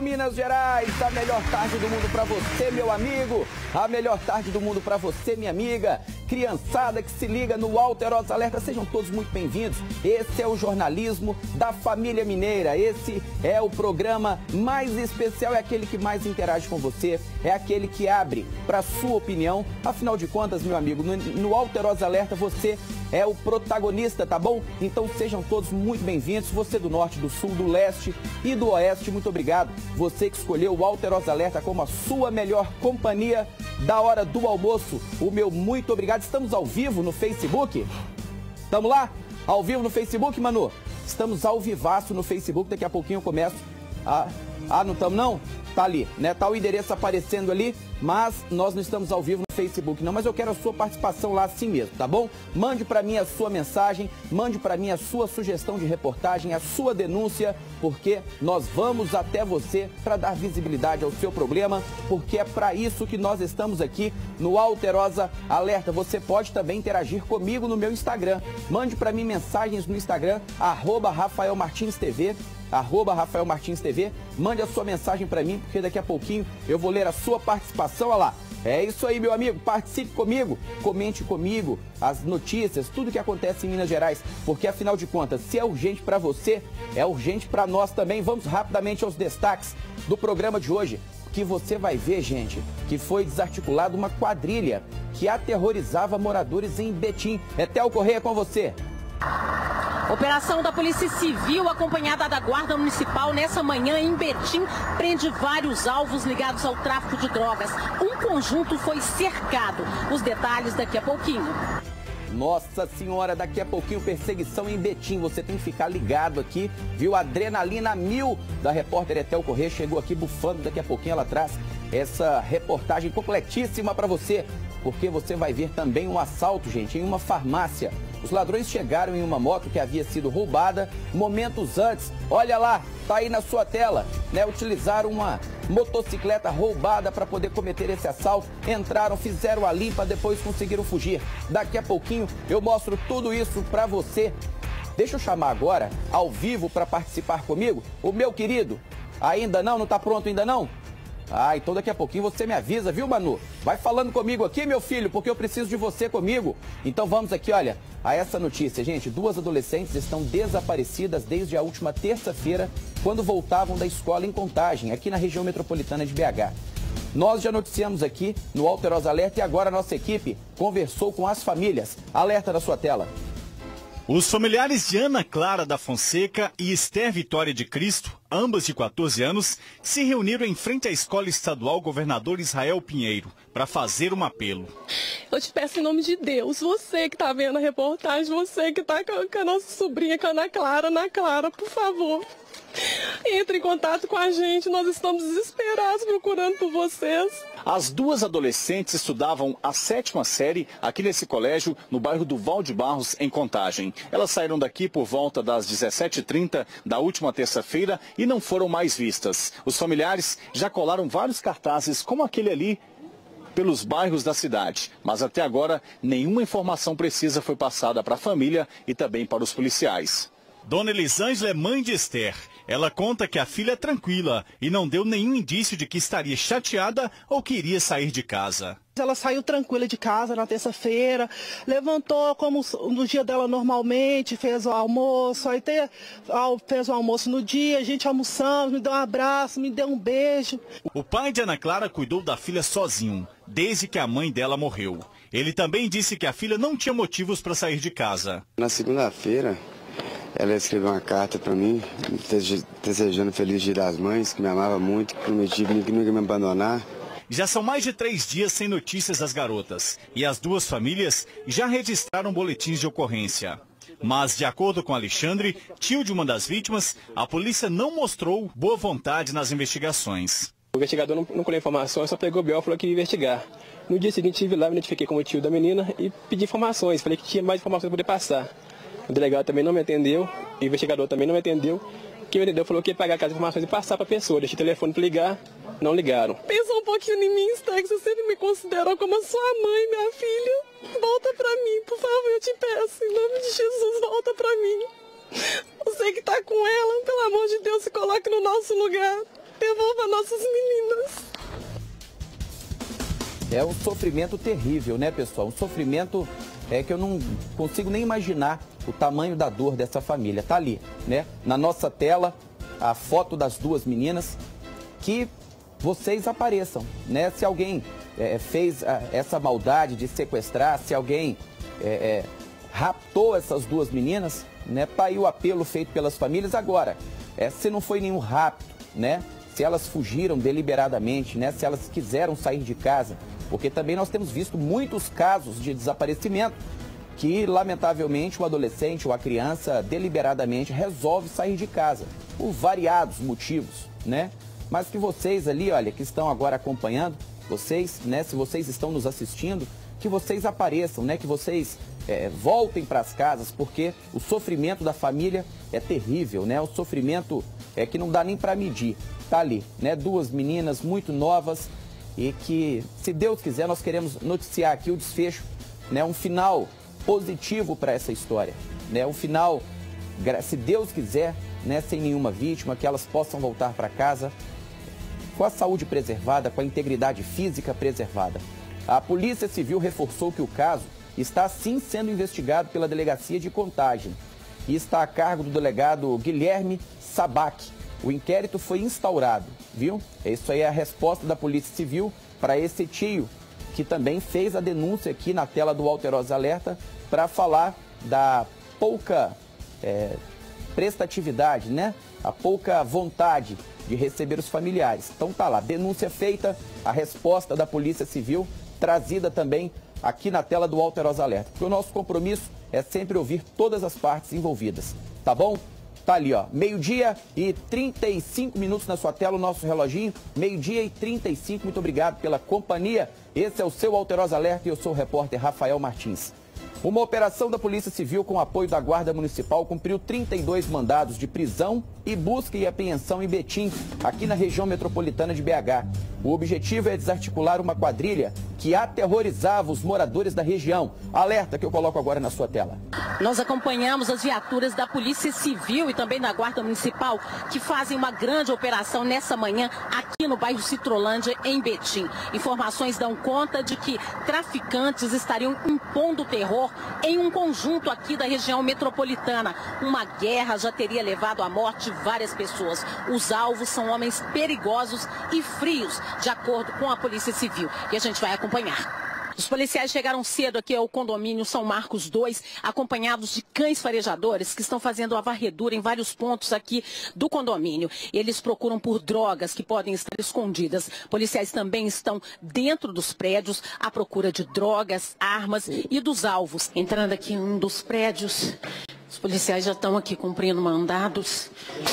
Minas Gerais, a melhor tarde do mundo para você, meu amigo, a melhor tarde do mundo para você, minha amiga, criançada que se liga no Alterosa Alerta, sejam todos muito bem-vindos. Esse é o jornalismo da família mineira, esse é o programa mais especial, é aquele que mais interage com você, é aquele que abre para sua opinião. Afinal de contas, meu amigo, no Alterosa Alerta você é o protagonista, tá bom? Então sejam todos muito bem-vindos, você do norte, do sul, do leste e do oeste, muito obrigado. Você que escolheu o Alterosa Alerta como a sua melhor companhia da hora do almoço, o meu muito obrigado. Estamos ao vivo no Facebook? Estamos lá? Ao vivo no Facebook, Manu? Estamos ao vivaço no Facebook, daqui a pouquinho eu começo a... não estamos não? Tá ali, né? Tá o endereço aparecendo ali, mas nós não estamos ao vivo no Facebook não, mas eu quero a sua participação lá assim mesmo, tá bom? Mande para mim a sua mensagem, mande para mim a sua sugestão de reportagem, a sua denúncia, porque nós vamos até você para dar visibilidade ao seu problema, porque é para isso que nós estamos aqui no Alterosa Alerta. Você pode também interagir comigo no meu Instagram. Mande para mim mensagens no Instagram, @RafaelMartinsTV. @RafaelMartinsTV, mande a sua mensagem para mim, porque daqui a pouquinho eu vou ler a sua participação, olha lá. É isso aí, meu amigo, participe comigo, comente comigo as notícias, tudo que acontece em Minas Gerais, porque afinal de contas, se é urgente para você, é urgente para nós também. Vamos rapidamente aos destaques do programa de hoje, que você vai ver, gente, que foi desarticulada uma quadrilha que aterrorizava moradores em Betim. Etel Correia com você. Operação da Polícia Civil, acompanhada da Guarda Municipal, nessa manhã em Betim, prende vários alvos ligados ao tráfico de drogas. Um conjunto foi cercado. Os detalhes daqui a pouquinho. Nossa Senhora, daqui a pouquinho perseguição em Betim. Você tem que ficar ligado aqui, viu? Adrenalina 1000 da repórter Etel Correia chegou aqui bufando. Daqui a pouquinho ela traz essa reportagem completíssima para você, porque você vai ver também um assalto, gente, em uma farmácia. Os ladrões chegaram em uma moto que havia sido roubada momentos antes. Olha lá, tá aí na sua tela, né? Utilizaram uma motocicleta roubada para poder cometer esse assalto. Entraram, fizeram a limpa, depois conseguiram fugir. Daqui a pouquinho eu mostro tudo isso para você. Deixa eu chamar agora, ao vivo, para participar comigo, o meu querido. Ainda não? Não tá pronto ainda não? Ah, então daqui a pouquinho você me avisa, viu, Manu? Vai falando comigo aqui, meu filho, porque eu preciso de você comigo. Então vamos aqui, olha, a essa notícia. Gente, 2 adolescentes estão desaparecidas desde a última terça-feira, quando voltavam da escola em Contagem, aqui na região metropolitana de BH. Nós já noticiamos aqui no Alterosa Alerta e agora a nossa equipe conversou com as famílias. Alerta na sua tela. Os familiares de Ana Clara da Fonseca e Esther Vitória de Cristo, ambas de 14 anos, se reuniram em frente à Escola Estadual Governador Israel Pinheiro para fazer um apelo. Eu te peço em nome de Deus, você que está vendo a reportagem, você que está com a nossa sobrinha, com a Ana Clara, por favor, entre em contato com a gente, nós estamos desesperados procurando por vocês. As 2 adolescentes estudavam a 7ª série aqui nesse colégio, no bairro do Val de Barros, em Contagem. Elas saíram daqui por volta das 17h30 da última terça-feira e não foram mais vistas. Os familiares já colaram vários cartazes, como aquele ali, pelos bairros da cidade. Mas até agora, nenhuma informação precisa foi passada para a família e também para os policiais. Dona Elisângela é mãe de Esther. Ela conta que a filha é tranquila e não deu nenhum indício de que estaria chateada ou que iria sair de casa. Ela saiu tranquila de casa na terça-feira, levantou como no dia dela normalmente, fez o almoço, fez o almoço no dia, a gente almoçamos, me deu um abraço, me deu um beijo. O pai de Ana Clara cuidou da filha sozinho, desde que a mãe dela morreu. Ele também disse que a filha não tinha motivos para sair de casa. Na segunda-feira, ela escreveu uma carta para mim, desejando Feliz Dia das Mães, que me amava muito, que prometia que nunca ia me abandonar. Já são mais de 3 dias sem notícias das garotas e as 2 famílias já registraram boletins de ocorrência. Mas, de acordo com Alexandre, tio de uma das vítimas, a polícia não mostrou boa vontade nas investigações. O investigador não colheu informações, só pegou o BO e falou que ia investigar. No dia seguinte, estive lá, me identifiquei como tio da menina e pedi informações, falei que tinha mais informações para poder passar. O delegado também não me atendeu, o investigador também não me atendeu. Quem me atendeu falou que ia pagar aquelas informações e passar para a pessoa. Deixei o telefone para ligar, não ligaram. Pensa um pouquinho em mim, Esther, que você sempre me considerou como a sua mãe, minha filha. Volta para mim, por favor, eu te peço. Em nome de Jesus, volta para mim. Você que está com ela, pelo amor de Deus, se coloque no nosso lugar. Devolva nossas meninas. É um sofrimento terrível, né, pessoal? Um sofrimento que eu não consigo nem imaginar o tamanho da dor dessa família. Tá ali, né? Na nossa tela, a foto das duas meninas. Que vocês apareçam, né? Se alguém fez essa maldade de sequestrar, se alguém raptou essas duas meninas, né? Tá aí o apelo feito pelas famílias. Agora, se não foi nenhum rapto, né? Se elas fugiram deliberadamente, né? Se elas quiseram sair de casa, porque também nós temos visto muitos casos de desaparecimento que, lamentavelmente, o adolescente ou a criança deliberadamente resolve sair de casa, por variados motivos, né? Mas que vocês ali, olha, que estão agora acompanhando, vocês, né? Se vocês estão nos assistindo, que vocês apareçam, né? Que vocês voltem para as casas, porque o sofrimento da família é terrível, né? O sofrimento que não dá nem para medir. Tá ali, né? Duas meninas muito novas e que, se Deus quiser, nós queremos noticiar aqui o desfecho, né? Um final positivo para essa história, né? Um final, se Deus quiser, né? Sem nenhuma vítima, que elas possam voltar para casa com a saúde preservada, com a integridade física preservada. A Polícia Civil reforçou que o caso está sim sendo investigado pela Delegacia de Contagem e está a cargo do delegado Guilherme Sabac. O inquérito foi instaurado, viu? Isso aí é a resposta da Polícia Civil para esse tio que também fez a denúncia aqui na tela do Alterosa Alerta para falar da pouca prestatividade, né? A pouca vontade de receber os familiares. Então tá lá, denúncia feita, a resposta da Polícia Civil trazida também aqui na tela do Alterosa Alerta. Porque o nosso compromisso é sempre ouvir todas as partes envolvidas, tá bom? Tá ali, ó, 12h35 na sua tela, o nosso reloginho, 12h35, muito obrigado pela companhia. Esse é o seu Alterosa Alerta e eu sou o repórter Rafael Martins. Uma operação da Polícia Civil com apoio da Guarda Municipal cumpriu 32 mandados de prisão e busca e apreensão em Betim, aqui na região metropolitana de BH. O objetivo é desarticular uma quadrilha que aterrorizava os moradores da região. Alerta que eu coloco agora na sua tela. Nós acompanhamos as viaturas da Polícia Civil e também da Guarda Municipal que fazem uma grande operação nessa manhã aqui no bairro Citrolândia, em Betim. Informações dão conta de que traficantes estariam impondo terror em um conjunto aqui da região metropolitana. Uma guerra já teria levado à morte várias pessoas. Os alvos são homens perigosos e frios, de acordo com a Polícia Civil. E a gente vai acompanhar. Os policiais chegaram cedo aqui ao condomínio São Marcos 2, acompanhados de cães farejadores que estão fazendo a varredura em vários pontos aqui do condomínio. Eles procuram por drogas que podem estar escondidas. Policiais também estão dentro dos prédios à procura de drogas, armas e dos alvos. Entrando aqui em um dos prédios, os policiais já estão aqui cumprindo mandados.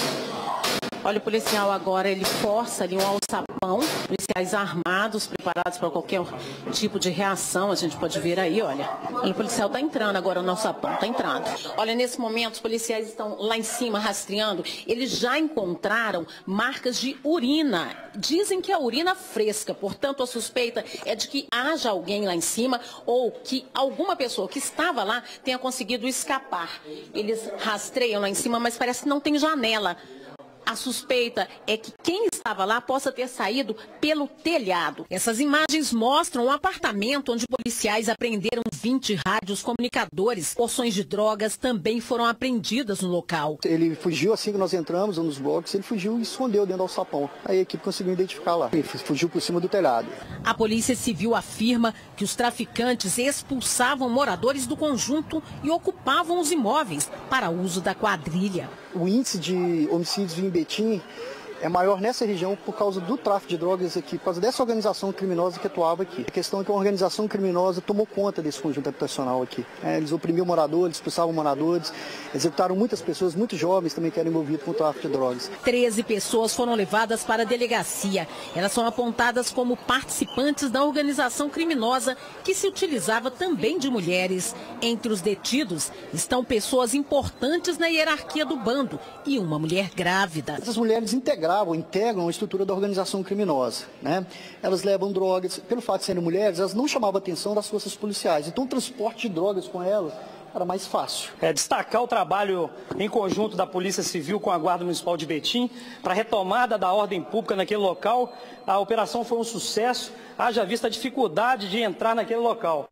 Olha, o policial agora, ele força ali um alçapão, policiais armados, preparados para qualquer tipo de reação, a gente pode ver aí, olha. O policial está entrando agora no alçapão, está entrando. Olha, nesse momento, os policiais estão lá em cima rastreando, eles já encontraram marcas de urina. Dizem que é urina fresca, portanto, a suspeita é de que haja alguém lá em cima ou que alguma pessoa que estava lá tenha conseguido escapar. Eles rastreiam lá em cima, mas parece que não tem janela. A suspeita é que quem estava lá possa ter saído pelo telhado. Essas imagens mostram um apartamento onde policiais apreenderam 20 rádios comunicadores. Porções de drogas também foram apreendidas no local. Ele fugiu assim que nós entramos nos blocos, ele fugiu e escondeu dentro do alçapão. Aí a equipe conseguiu identificar lá. Ele fugiu por cima do telhado. A Polícia Civil afirma que os traficantes expulsavam moradores do conjunto e ocupavam os imóveis para uso da quadrilha. O índice de homicídios em Betim é maior nessa região por causa do tráfico de drogas aqui, por causa dessa organização criminosa que atuava aqui. A questão é que uma organização criminosa tomou conta desse conjunto habitacional aqui. Eles oprimiam moradores, expulsavam moradores, executaram muitas pessoas, muitos jovens também que eram envolvidos com o tráfico de drogas. 13 pessoas foram levadas para a delegacia. Elas são apontadas como participantes da organização criminosa que se utilizava também de mulheres. Entre os detidos estão pessoas importantes na hierarquia do bando e uma mulher grávida. Essas mulheres integram a estrutura da organização criminosa, né? Elas levam drogas, pelo fato de serem mulheres, elas não chamavam a atenção das forças policiais. Então o transporte de drogas com elas era mais fácil. Destacar o trabalho em conjunto da Polícia Civil com a Guarda Municipal de Betim para a retomada da ordem pública naquele local. A operação foi um sucesso, haja vista a dificuldade de entrar naquele local.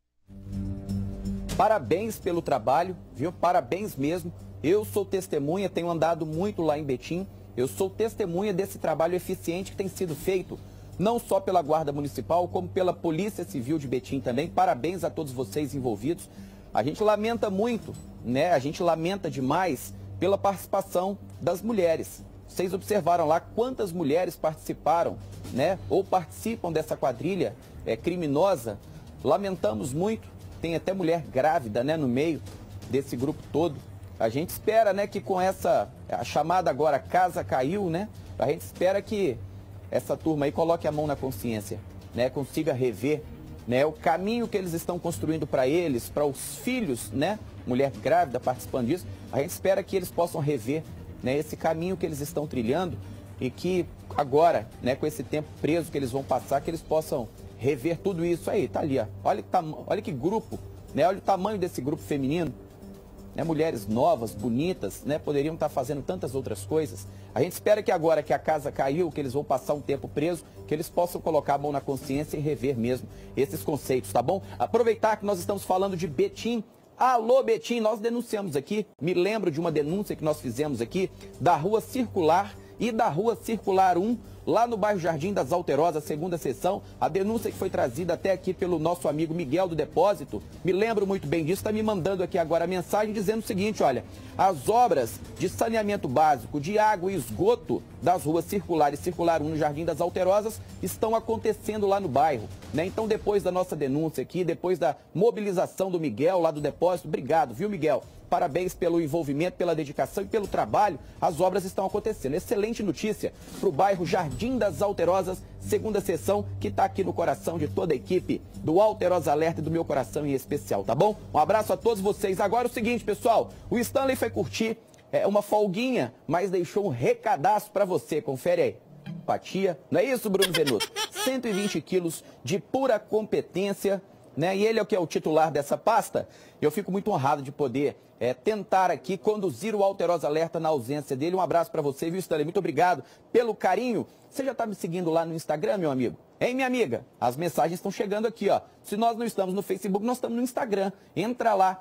Parabéns pelo trabalho, viu? Parabéns mesmo. Eu sou testemunha, tenho andado muito lá em Betim. Eu sou testemunha desse trabalho eficiente que tem sido feito, não só pela Guarda Municipal, como pela Polícia Civil de Betim também. Parabéns a todos vocês envolvidos. A gente lamenta muito, né? A gente lamenta demais pela participação das mulheres. Vocês observaram lá quantas mulheres participaram, né? Ou participam dessa quadrilha criminosa. Lamentamos muito. Tem até mulher grávida, né, no meio desse grupo todo. A gente espera, né, que com essa a chamada agora Casa Caiu, né? A gente espera que essa turma aí coloque a mão na consciência, né? Consiga rever, né, o caminho que eles estão construindo para eles, para os filhos, né? Mulher grávida participando disso. A gente espera que eles possam rever, né, esse caminho que eles estão trilhando e que agora, né, com esse tempo preso que eles vão passar, que eles possam rever tudo isso aí. Tá ali, ó. Olha que grupo, né? Olha o tamanho desse grupo feminino. Né, mulheres novas, bonitas, né, poderiam estar fazendo tantas outras coisas. A gente espera que agora que a casa caiu, que eles vão passar um tempo preso, que eles possam colocar a mão na consciência e rever mesmo esses conceitos, tá bom? Aproveitar que nós estamos falando de Betim. Alô, Betim, nós denunciamos aqui, me lembro de uma denúncia que nós fizemos aqui, da Rua Circular e da Rua Circular 1, lá no bairro Jardim das Alterosas, segunda seção. A denúncia que foi trazida até aqui pelo nosso amigo Miguel do Depósito, me lembro muito bem disso, está me mandando aqui agora a mensagem dizendo o seguinte, olha, as obras de saneamento básico, de água e esgoto das ruas Circular e Circular 1 no Jardim das Alterosas estão acontecendo lá no bairro, né? Então, depois da nossa denúncia aqui, depois da mobilização do Miguel lá do Depósito, obrigado, viu, Miguel? Parabéns pelo envolvimento, pela dedicação e pelo trabalho. As obras estão acontecendo. Excelente notícia para o bairro Jardim das Alterosas, segunda sessão, que está aqui no coração de toda a equipe do Alterosa Alerta e do meu coração em especial, tá bom? Um abraço a todos vocês. Agora o seguinte, pessoal, o Stanley foi curtir uma folguinha, mas deixou um recadaço para você. Confere aí. Empatia. Não é isso, Bruno Venuto? 120 quilos de pura competência, né? E ele é o que é o titular dessa pasta. Eu fico muito honrado de poder tentar aqui conduzir o Alterosa Alerta na ausência dele. Um abraço para você, viu, Stanley? Muito obrigado pelo carinho. Você já está me seguindo lá no Instagram, meu amigo? Hein, minha amiga? As mensagens estão chegando aqui, ó. Se nós não estamos no Facebook, nós estamos no Instagram. Entra lá,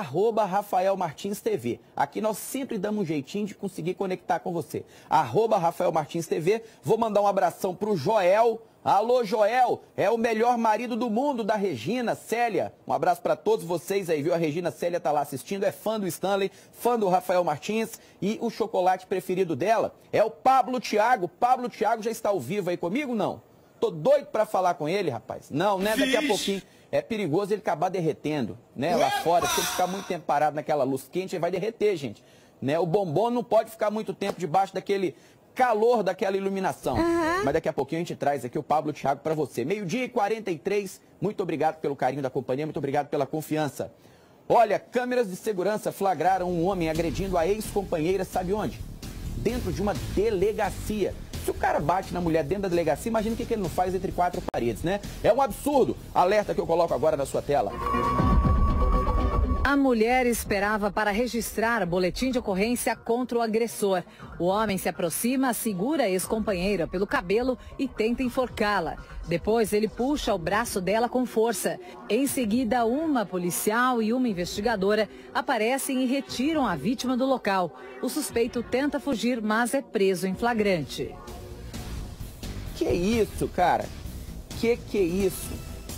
@RafaelMartinsTV. Aqui nós sempre damos um jeitinho de conseguir conectar com você. @RafaelMartinsTV. Vou mandar um abração pro Joel. Alô, Joel, é o melhor marido do mundo da Regina Célia. Um abraço para todos vocês aí, viu? A Regina Célia tá lá assistindo, é fã do Stanley, fã do Rafael Martins, e o chocolate preferido dela é o Pablo Thiago. Pablo Thiago já está ao vivo aí comigo, não? Tô doido para falar com ele, rapaz. Não, né? Daqui a pouquinho. É perigoso ele acabar derretendo, né? Lá fora, se ele ficar muito tempo parado naquela luz quente, ele vai derreter, gente. Né? O bombom não pode ficar muito tempo debaixo daquele calor daquela iluminação. Mas daqui a pouquinho a gente traz aqui o Pablo Thiago para você. 12h43, muito obrigado pelo carinho da companhia, muito obrigado pela confiança. Olha, câmeras de segurança flagraram um homem agredindo a ex-companheira, sabe onde? Dentro de uma delegacia. Se o cara bate na mulher dentro da delegacia, imagina o que ele não faz entre quatro paredes, né? É um absurdo. Alerta que eu coloco agora na sua tela. A mulher esperava para registrar boletim de ocorrência contra o agressor. O homem se aproxima, segura a ex-companheira pelo cabelo e tenta enforcá-la. Depois, ele puxa o braço dela com força. Em seguida, uma policial e uma investigadora aparecem e retiram a vítima do local. O suspeito tenta fugir, mas é preso em flagrante. Que isso, cara? Que é isso?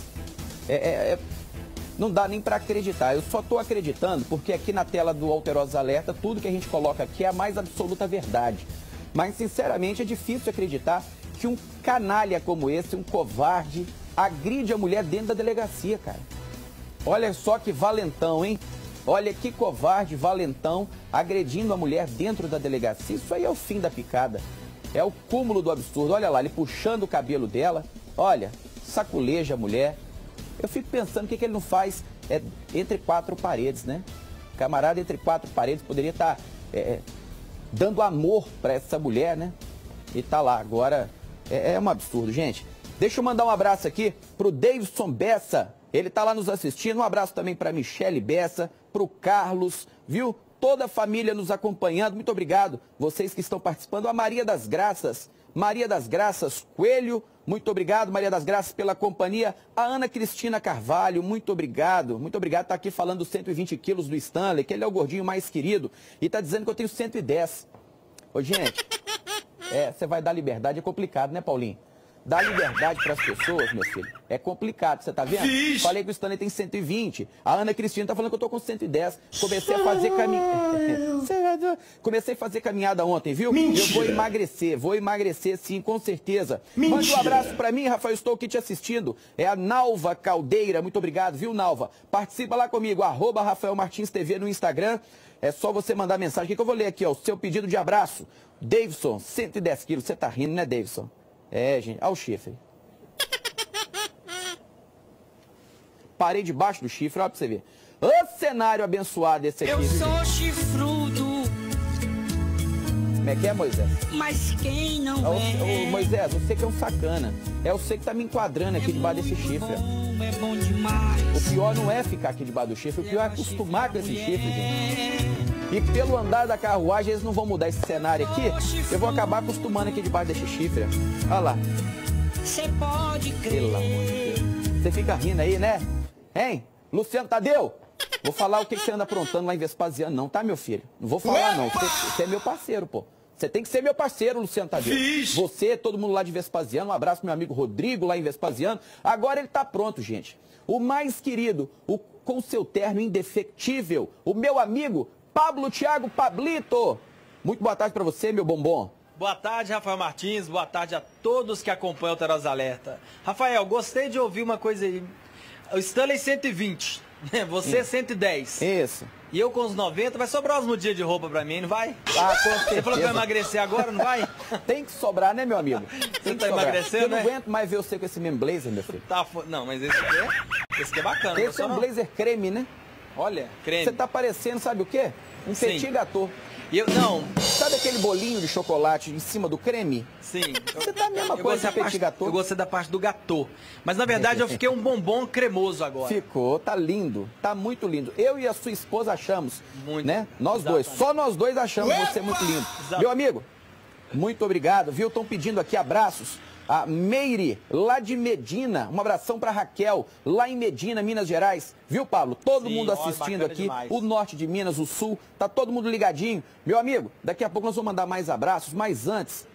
Não dá nem para acreditar. Eu só estou acreditando porque aqui na tela do Alterosa Alerta, tudo que a gente coloca aqui é a mais absoluta verdade. Mas, sinceramente, é difícil acreditar que um canalha como esse, um covarde, agride a mulher dentro da delegacia, cara. Olha só que valentão, hein? Olha que covarde, valentão, agredindo a mulher dentro da delegacia. Isso aí é o fim da picada. É o cúmulo do absurdo. Olha lá, ele puxando o cabelo dela. Olha, saculeja a mulher. Eu fico pensando o que ele não faz entre quatro paredes, né? Camarada entre quatro paredes poderia estar dando amor para essa mulher, né? E tá lá agora É um absurdo, gente. Deixa eu mandar um abraço aqui pro Davidson Bessa. Ele tá lá nos assistindo. Um abraço também pra Michele Bessa, pro Carlos, viu? Toda a família nos acompanhando. Muito obrigado. Vocês que estão participando. A Maria das Graças Coelho. Muito obrigado, Maria das Graças, pela companhia. A Ana Cristina Carvalho, muito obrigado. Muito obrigado, tá aqui falando dos 120 quilos do Stanley, que ele é o gordinho mais querido. E tá dizendo que eu tenho 110. Ô, gente, você vai dar liberdade, é complicado, né, Paulinho? Dar liberdade para as pessoas, meu filho, é complicado, você tá vendo? Vixe. Falei que o Stanley tem 120. A Ana Cristina tá falando que eu tô com 110. Comecei a fazer Comecei a fazer caminhada ontem, viu? Mentira. Eu vou emagrecer sim, com certeza. Mentira. Mande um abraço para mim, Rafael, estou aqui te assistindo. É a Nalva Caldeira, muito obrigado, viu, Nalva? Participa lá comigo, @RafaelMartinsTV no Instagram. É só você mandar mensagem que eu vou ler aqui, ó, o seu pedido de abraço. Davidson, 110 quilos, você tá rindo, né, Davidson? É, gente, olha o chifre. Parei debaixo do chifre, olha pra você ver. Ô cenário abençoado esse aqui. Eu sou chifrudo. Como é que é, Moisés? Mas quem não é? Ô, Moisés, você que é um sacana. É você que tá me enquadrando aqui debaixo desse chifre. É bom demais. O pior não é ficar aqui debaixo do chifre, o pior é acostumar com esse chifre, gente. E pelo andar da carruagem, eles não vão mudar esse cenário aqui. Eu vou acabar acostumando aqui debaixo desse chifre. Olha lá. Você pode crer. Pelo amor de Deus. Você fica rindo aí, né? Hein? Luciano Tadeu? Vou falar o que você anda aprontando lá em Vespasiano, não, tá, meu filho? Não vou falar, não. Você é meu parceiro, pô. Você tem que ser meu parceiro, Luciano Tadeu. Você, todo mundo lá de Vespasiano. Um abraço pro meu amigo Rodrigo lá em Vespasiano. Agora ele tá pronto, gente. O mais querido, com seu terno indefectível, o meu amigo Pablo Thiago Pablito. Muito boa tarde para você, meu bombom. Boa tarde, Rafael Martins. Boa tarde a todos que acompanham o Teroz Alerta. Rafael, gostei de ouvir uma coisa aí. O Stanley 120, você 110. Isso. E eu com os 90, vai sobrar uns mudinhas de roupa pra mim, não vai? Ah, com certeza. Você falou que vai emagrecer agora, não vai? Tem que sobrar, né, meu amigo? Você tá emagrecendo, eu não aguento mais ver você com esse mesmo blazer, meu filho. Não, mas esse aqui é bacana. Esse é um blazer creme, né? Olha, creme. Você tá parecendo, sabe o quê? Um petit gâteau. Não. Sabe aquele bolinho de chocolate em cima do creme? Sim. Você tá a mesma coisa que petit gâteau. Eu gostei da parte do gâteau. Mas na verdade eu fiquei um bombom cremoso agora. Ficou, tá lindo. Tá muito lindo. Eu e a sua esposa achamos, muito, né? Nós dois, só nós dois achamos você muito lindo. Exato. Meu amigo, muito obrigado, viu? Estão pedindo aqui abraços. A Meire, lá de Medina, um abração para Raquel, lá em Medina, Minas Gerais. Viu, Pablo? Todo mundo assistindo aqui, demais. O norte de Minas, o sul, tá todo mundo ligadinho. Meu amigo, daqui a pouco nós vamos mandar mais abraços, mas antes,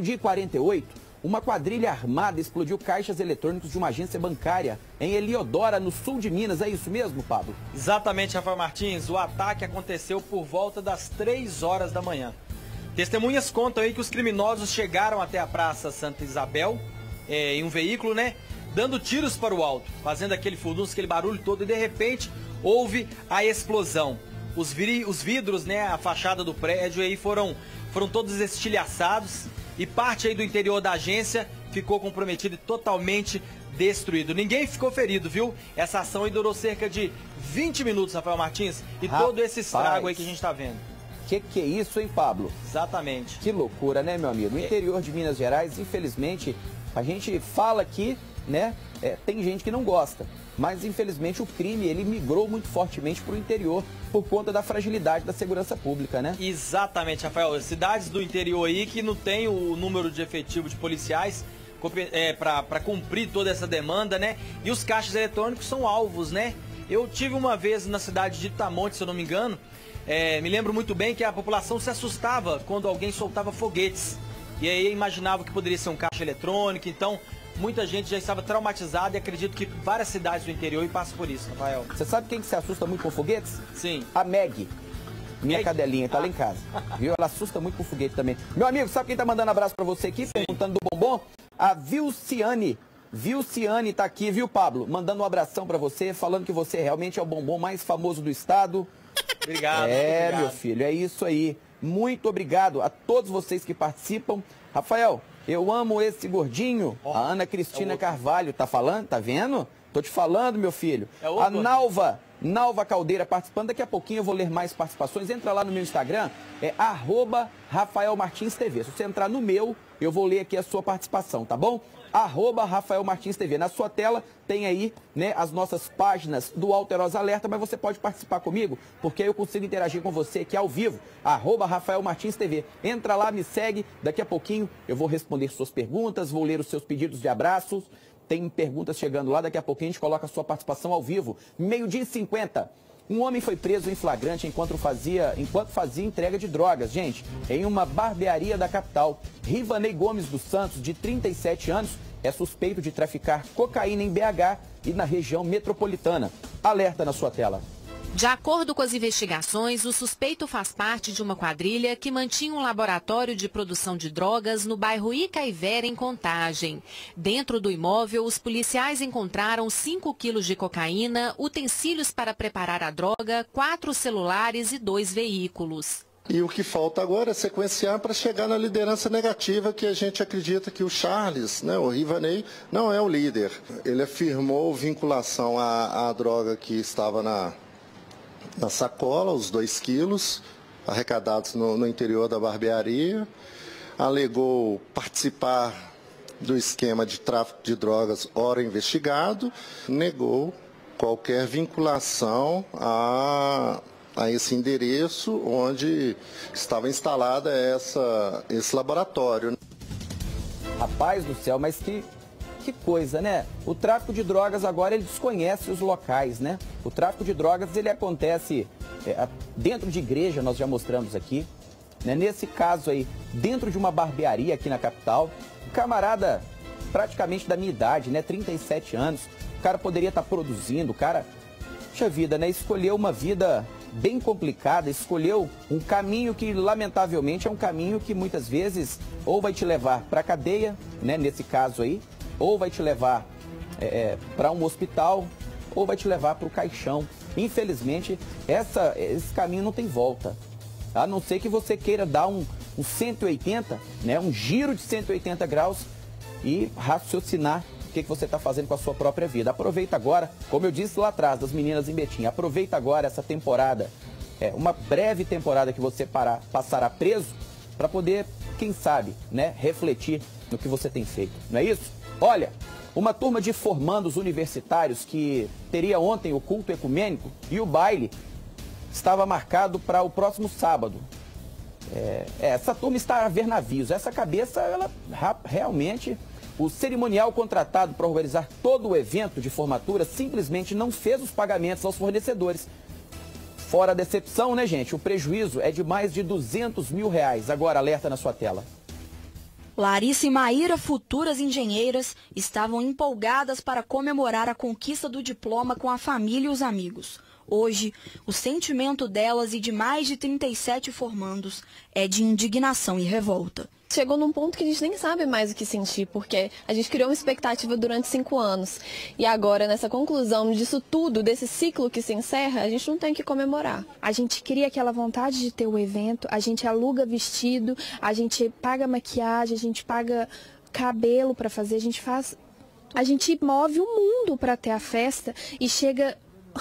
12h48, uma quadrilha armada explodiu caixas eletrônicos de uma agência bancária em Heliodora, no sul de Minas. É isso mesmo, Pablo? Exatamente, Rafael Martins. O ataque aconteceu por volta das 3 horas da manhã. Testemunhas contam aí que os criminosos chegaram até a Praça Santa Isabel, em um veículo, né? Dando tiros para o alto, fazendo aquele furdunço, aquele barulho todo, e de repente houve a explosão. Os vidros, né? A fachada do prédio aí foram todos estilhaçados e parte aí do interior da agência ficou comprometido e totalmente destruído. Ninguém ficou ferido, viu? Essa ação aí durou cerca de 20 minutos, Rafael Martins, e todo esse estrago aí que a gente tá vendo. Que é isso, hein, Pablo? Exatamente. Que loucura, né, meu amigo? No interior de Minas Gerais, infelizmente, a gente fala aqui, né? Tem gente que não gosta. Mas, infelizmente, o crime, ele migrou muito fortemente para o interior por conta da fragilidade da segurança pública, né? Exatamente, Rafael. Cidades do interior aí que não tem o número de efetivo de policiais para cumprir toda essa demanda, né? E os caixas eletrônicos são alvos, né? Eu tive uma vez na cidade de Itamonte, se eu não me engano, me lembro muito bem que a população se assustava quando alguém soltava foguetes. E aí imaginava que poderia ser um caixa eletrônico. Então, muita gente já estava traumatizada e acredito que várias cidades do interior passam por isso, Rafael. Você sabe quem que se assusta muito com foguetes? Sim. A Meg. Minha cadelinha, tá lá em casa. Viu? Ela assusta muito com foguete também. Meu amigo, sabe quem tá mandando abraço pra você aqui? Sim. Perguntando do bombom? A Vilciane. Vilciane tá aqui, viu, Pablo? Mandando um abração pra você, falando que você realmente é o bombom mais famoso do estado. Obrigado. Obrigado. Meu filho, é isso aí. Muito obrigado a todos vocês que participam. Rafael, eu amo esse gordinho. A Ana Cristina Carvalho tá falando, tá vendo? Tô te falando, meu filho. A Nalva Caldeira participando. Daqui a pouquinho eu vou ler mais participações. Entra lá no meu Instagram, é @RafaelMartinsTV. Se você entrar no meu, eu vou ler aqui a sua participação, tá bom? @RafaelMartinsTV. Na sua tela tem aí, né, as nossas páginas do Alterosa Alerta, mas você pode participar comigo, porque aí eu consigo interagir com você aqui ao vivo. @RafaelMartinsTV. Entra lá, me segue. Daqui a pouquinho eu vou responder suas perguntas, vou ler os seus pedidos de abraços. Tem perguntas chegando lá, daqui a pouquinho a gente coloca a sua participação ao vivo. 12h50. Um homem foi preso em flagrante enquanto fazia entrega de drogas, gente, em uma barbearia da capital. Rivanei Gomes dos Santos, de 37 anos, é suspeito de traficar cocaína em BH e na região metropolitana. Alerta na sua tela. De acordo com as investigações, o suspeito faz parte de uma quadrilha que mantinha um laboratório de produção de drogas no bairro Icaivera, em Contagem. Dentro do imóvel, os policiais encontraram 5 quilos de cocaína, utensílios para preparar a droga, 4 celulares e 2 veículos. E o que falta agora é sequenciar para chegar na liderança negativa, que a gente acredita que o Charles, né, o Rivanei, não é o líder. Ele afirmou vinculação à droga que estava na sacola, os 2 quilos, arrecadados no interior da barbearia. Alegou participar do esquema de tráfico de drogas ora investigado. Negou qualquer vinculação a esse endereço onde estava instalada esse laboratório. Rapaz do céu, mas que coisa, né? O tráfico de drogas agora ele desconhece os locais, né? O tráfico de drogas ele acontece dentro de igreja, nós já mostramos aqui, né? Nesse caso aí, dentro de uma barbearia aqui na capital, um camarada praticamente da minha idade, né? 37 anos, o cara poderia estar produzindo, o cara, puxa vida, né? Escolheu uma vida bem complicada, escolheu um caminho que lamentavelmente é um caminho que muitas vezes ou vai te levar para a cadeia, né? Nesse caso aí, ou vai te levar para um hospital, ou vai te levar para o caixão. Infelizmente, esse caminho não tem volta. A não ser que você queira dar um 180, né, um giro de 180 graus e raciocinar o que você está fazendo com a sua própria vida. Aproveita agora, como eu disse lá atrás, das meninas em Betim, aproveita agora essa temporada, uma breve temporada que você passará preso, para poder, quem sabe, né, refletir no que você tem feito. Não é isso? Olha, uma turma de formandos universitários que teria ontem o culto ecumênico e o baile estava marcado para o próximo sábado. Essa turma está a ver navios. Essa cabeça, ela realmente, o cerimonial contratado para organizar todo o evento de formatura simplesmente não fez os pagamentos aos fornecedores. Fora a decepção, né, gente? O prejuízo é de mais de R$200 mil. Agora, alerta na sua tela. Larissa e Maíra, futuras engenheiras, estavam empolgadas para comemorar a conquista do diploma com a família e os amigos. Hoje, o sentimento delas e de mais de 37 formandos é de indignação e revolta. Chegou num ponto que a gente nem sabe mais o que sentir, porque a gente criou uma expectativa durante 5 anos. E agora, nessa conclusão disso tudo, desse ciclo que se encerra, a gente não tem que comemorar. A gente cria aquela vontade de ter o evento, a gente aluga vestido, a gente paga maquiagem, a gente paga cabelo para fazer, a gente move o mundo para ter a festa e chega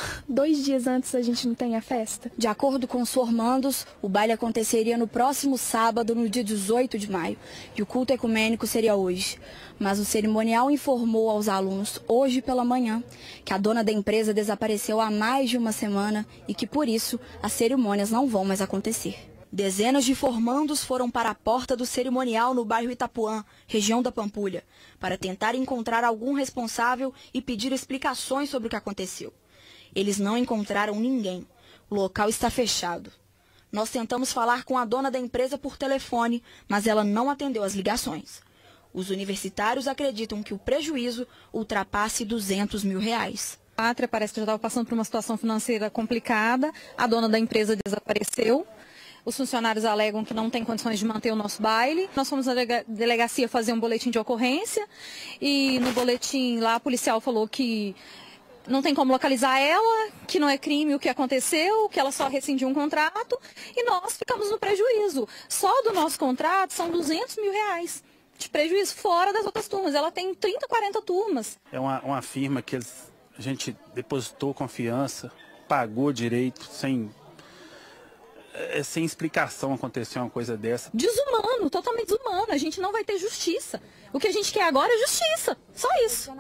2 dias antes a gente não tem a festa. De acordo com os formandos, o baile aconteceria no próximo sábado, no dia 18 de maio, e o culto ecumênico seria hoje. Mas o cerimonial informou aos alunos, hoje pela manhã, que a dona da empresa desapareceu há mais de uma semana e que, por isso, as cerimônias não vão mais acontecer. Dezenas de formandos foram para a porta do cerimonial no bairro Itapuã, região da Pampulha, para tentar encontrar algum responsável e pedir explicações sobre o que aconteceu. Eles não encontraram ninguém. O local está fechado. Nós tentamos falar com a dona da empresa por telefone, mas ela não atendeu as ligações. Os universitários acreditam que o prejuízo ultrapasse R$200 mil. A Pátria parece que já estava passando por uma situação financeira complicada. A dona da empresa desapareceu. Os funcionários alegam que não tem condições de manter o nosso baile. Nós fomos na delegacia fazer um boletim de ocorrência. E no boletim lá, a policial falou que não tem como localizar ela, que não é crime o que aconteceu, que ela só rescindiu um contrato e nós ficamos no prejuízo. Só do nosso contrato são R$200 mil de prejuízo, fora das outras turmas. Ela tem 30, 40 turmas. É uma firma que eles A gente depositou confiança, pagou direito, sem explicação aconteceu uma coisa dessa. Desumano, totalmente desumano. A gente não vai ter justiça. O que a gente quer agora é justiça. Só isso.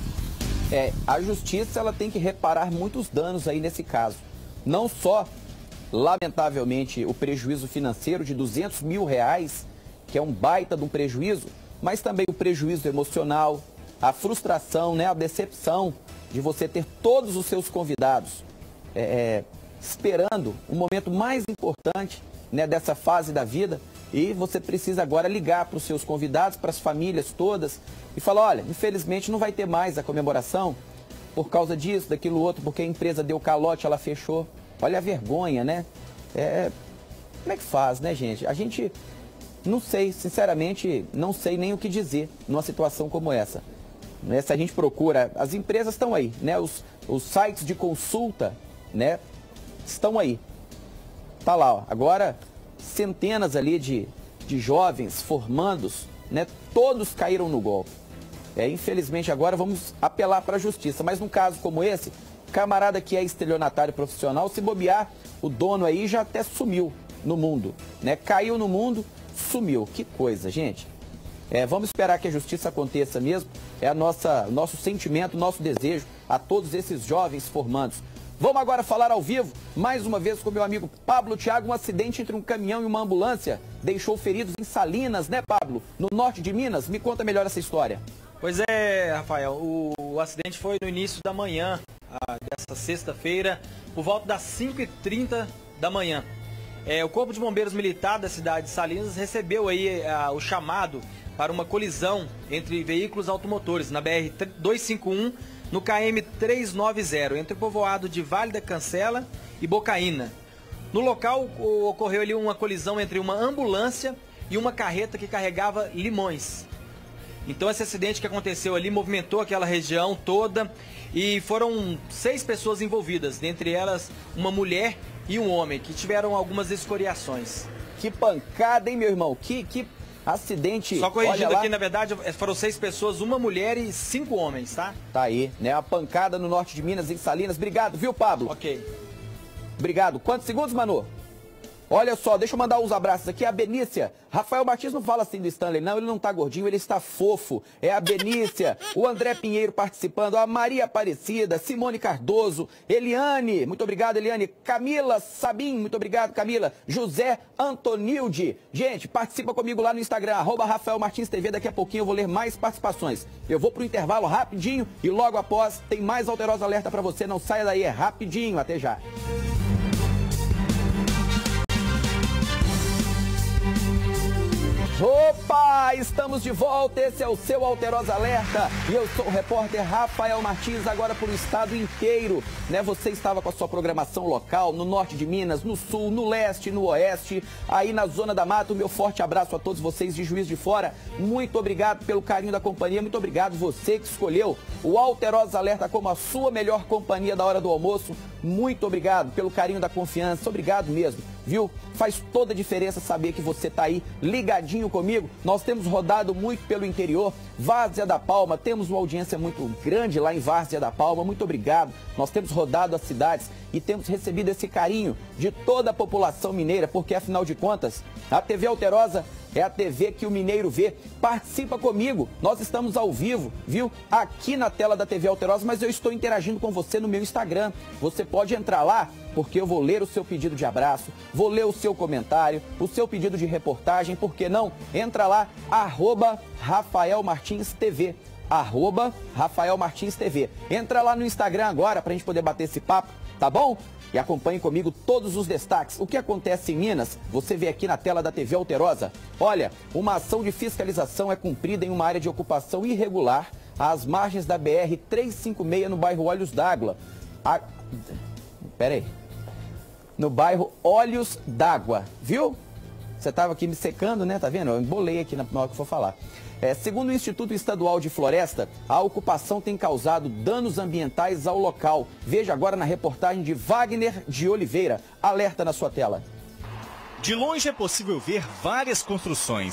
A justiça ela tem que reparar muitos danos aí nesse caso. Não só, lamentavelmente, o prejuízo financeiro de R$200 mil, que é um baita de um prejuízo, mas também o prejuízo emocional, a frustração, né, a decepção de você ter todos os seus convidados esperando o momento mais importante, né, dessa fase da vida, e você precisa agora ligar para os seus convidados, para as famílias todas, e falar, olha, infelizmente não vai ter mais a comemoração por causa disso, daquilo outro, porque a empresa deu calote, ela fechou. Olha a vergonha, né? Como é que faz, né, gente? A gente, não sei, sinceramente, não sei nem o que dizer numa situação como essa. Se a gente procura, as empresas estão aí, né? Os sites de consulta, né, estão aí. Tá lá, ó. Agora, centenas ali de jovens formandos, né, todos caíram no golpe. Infelizmente agora vamos apelar para a justiça, mas num caso como esse, camarada que é estelionatário profissional, se bobear, o dono aí já até sumiu no mundo, né? Caiu no mundo, sumiu. Que coisa, gente. Vamos esperar que a justiça aconteça mesmo. É nosso sentimento, nosso desejo a todos esses jovens formandos. Vamos agora falar ao vivo, mais uma vez com meu amigo Pablo Thiago. Um acidente entre um caminhão e uma ambulância deixou feridos em Salinas, né, Pablo? No norte de Minas. Me conta melhor essa história. Pois é, Rafael, o acidente foi no início da manhã, dessa sexta-feira, por volta das 5h30 da manhã. O Corpo de Bombeiros Militar da cidade de Salinas recebeu aí o chamado para uma colisão entre veículos automotores na BR-251, no KM-390, entre o povoado de Vale da Cancela e Bocaína. No local ocorreu ali uma colisão entre uma ambulância e uma carreta que carregava limões. Então esse acidente que aconteceu ali movimentou aquela região toda e foram 6 pessoas envolvidas, dentre elas uma mulher e um homem, que tiveram algumas escoriações. Que pancada, hein, meu irmão? Que acidente. Só corrigindo aqui, na verdade, foram 6 pessoas, uma mulher e 5 homens, tá? Tá aí, né? A pancada no norte de Minas, em Salinas. Obrigado, viu, Pablo? Ok. Obrigado. Quantos segundos, Manu? Olha só, deixa eu mandar uns abraços aqui. A Benícia. Rafael Martins não fala assim do Stanley, não. Ele não tá gordinho, ele está fofo. É a Benícia. O André Pinheiro participando. A Maria Aparecida. Simone Cardoso. Eliane. Muito obrigado, Eliane. Camila Sabim. Muito obrigado, Camila. José Antonilde. Gente, participa comigo lá no Instagram. @RafaelMartinsTV. Daqui a pouquinho eu vou ler mais participações. Eu vou pro intervalo rapidinho e logo após tem mais Alterosa Alerta pra você. Não saia daí, é rapidinho. Até já. Opa, estamos de volta, esse é o seu Alterosa Alerta e eu sou o repórter Rafael Martins, agora para o estado inteiro, né? Você estava com a sua programação local, no norte de Minas, no sul, no leste, no oeste, aí na zona da mata. O meu forte abraço a todos vocês de Juiz de Fora, muito obrigado pelo carinho da companhia, muito obrigado você que escolheu o Alterosa Alerta como a sua melhor companhia da hora do almoço, muito obrigado pelo carinho da confiança, obrigado mesmo, viu? Faz toda a diferença saber que você tá aí ligadinho comigo. Nós temos rodado muito pelo interior, Várzea da Palma, temos uma audiência muito grande lá em Várzea da Palma, muito obrigado. Nós temos rodado as cidades e temos recebido esse carinho de toda a população mineira, porque afinal de contas, a TV Alterosa é a TV que o mineiro vê. Participa comigo, nós estamos ao vivo, viu? Aqui na tela da TV Alterosa, mas eu estou interagindo com você no meu Instagram. Você pode entrar lá, porque eu vou ler o seu pedido de abraço, vou ler o seu comentário, o seu pedido de reportagem, por que não? Entra lá, @RafaelMartinsTV, @RafaelMartinsTV. Entra lá no Instagram agora pra gente poder bater esse papo, tá bom? E acompanhe comigo todos os destaques. O que acontece em Minas, você vê aqui na tela da TV Alterosa. Olha, uma ação de fiscalização é cumprida em uma área de ocupação irregular às margens da BR-356 no bairro Olhos d'Água. Pera aí. No bairro Olhos d'Água, viu? Você estava aqui me secando, né? Tá vendo? Eu embolei aqui na hora que eu for falar. Segundo o Instituto Estadual de Floresta, a ocupação tem causado danos ambientais ao local. Veja agora na reportagem de Wagner de Oliveira. Alerta na sua tela. De longe é possível ver várias construções.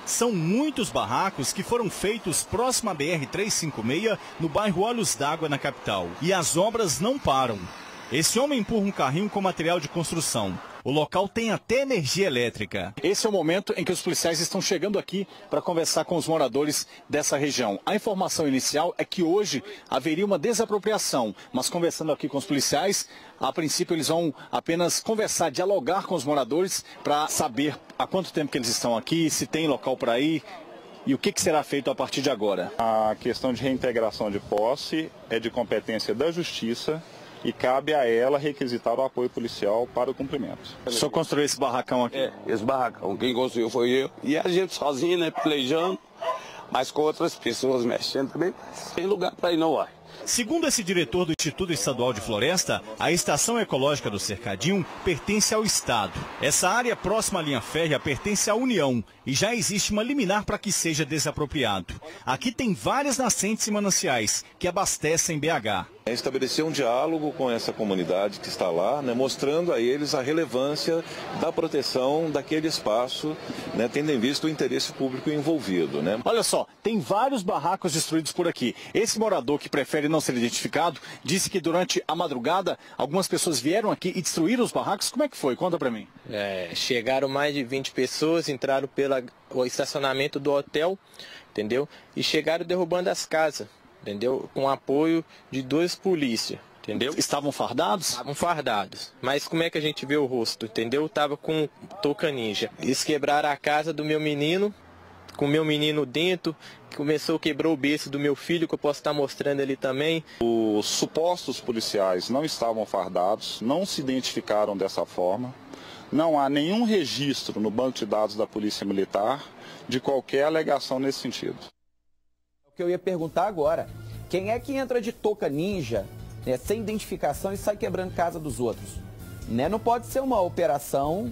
São muitos barracos que foram feitos próximo à BR-356, no bairro Olhos d'Água, na capital. E as obras não param. Esse homem empurra um carrinho com material de construção. O local tem até energia elétrica. Esse é o momento em que os policiais estão chegando aqui para conversar com os moradores dessa região. A informação inicial é que hoje haveria uma desapropriação, mas conversando aqui com os policiais, a princípio eles vão apenas conversar, dialogar com os moradores para saber há quanto tempo que eles estão aqui, se tem local para ir e o que será feito a partir de agora. A questão de reintegração de posse é de competência da Justiça e cabe a ela requisitar o apoio policial para o cumprimento. O senhor construiu esse barracão aqui? É, esse barracão. Quem construiu foi eu. E a gente sozinho, né, pelejando, mas com outras pessoas mexendo também. Tem lugar para ir, não vai. Segundo esse diretor do Instituto Estadual de Floresta, a estação ecológica do Cercadinho pertence ao Estado. Essa área próxima à linha férrea pertence à União e já existe uma liminar para que seja desapropriado. Aqui tem várias nascentes e mananciais que abastecem BH. Estabelecer um diálogo com essa comunidade que está lá, né, mostrando a eles a relevância da proteção daquele espaço, né, tendo em vista o interesse público envolvido. Né. Olha só, tem vários barracos destruídos por aqui. Esse morador que prefere não ser identificado disse que durante a madrugada algumas pessoas vieram aqui e destruíram os barracos. Como é que foi? Conta pra mim. Chegaram mais de 20 pessoas, entraram pelo estacionamento do hotel, entendeu? E chegaram derrubando as casas. Entendeu? Com apoio de 2 polícias, entendeu? Estavam fardados? Estavam fardados. Mas como é que a gente vê o rosto, entendeu? Tava com touca ninja. Eles quebraram a casa do meu menino, com o meu menino dentro, quebrou o berço do meu filho, que eu posso estar mostrando ali também. Os supostos policiais não estavam fardados, não se identificaram dessa forma. Não há nenhum registro no banco de dados da Polícia Militar de qualquer alegação nesse sentido. Que eu ia perguntar agora, quem é que entra de touca ninja, né, sem identificação e sai quebrando casa dos outros? Né? Não pode ser uma operação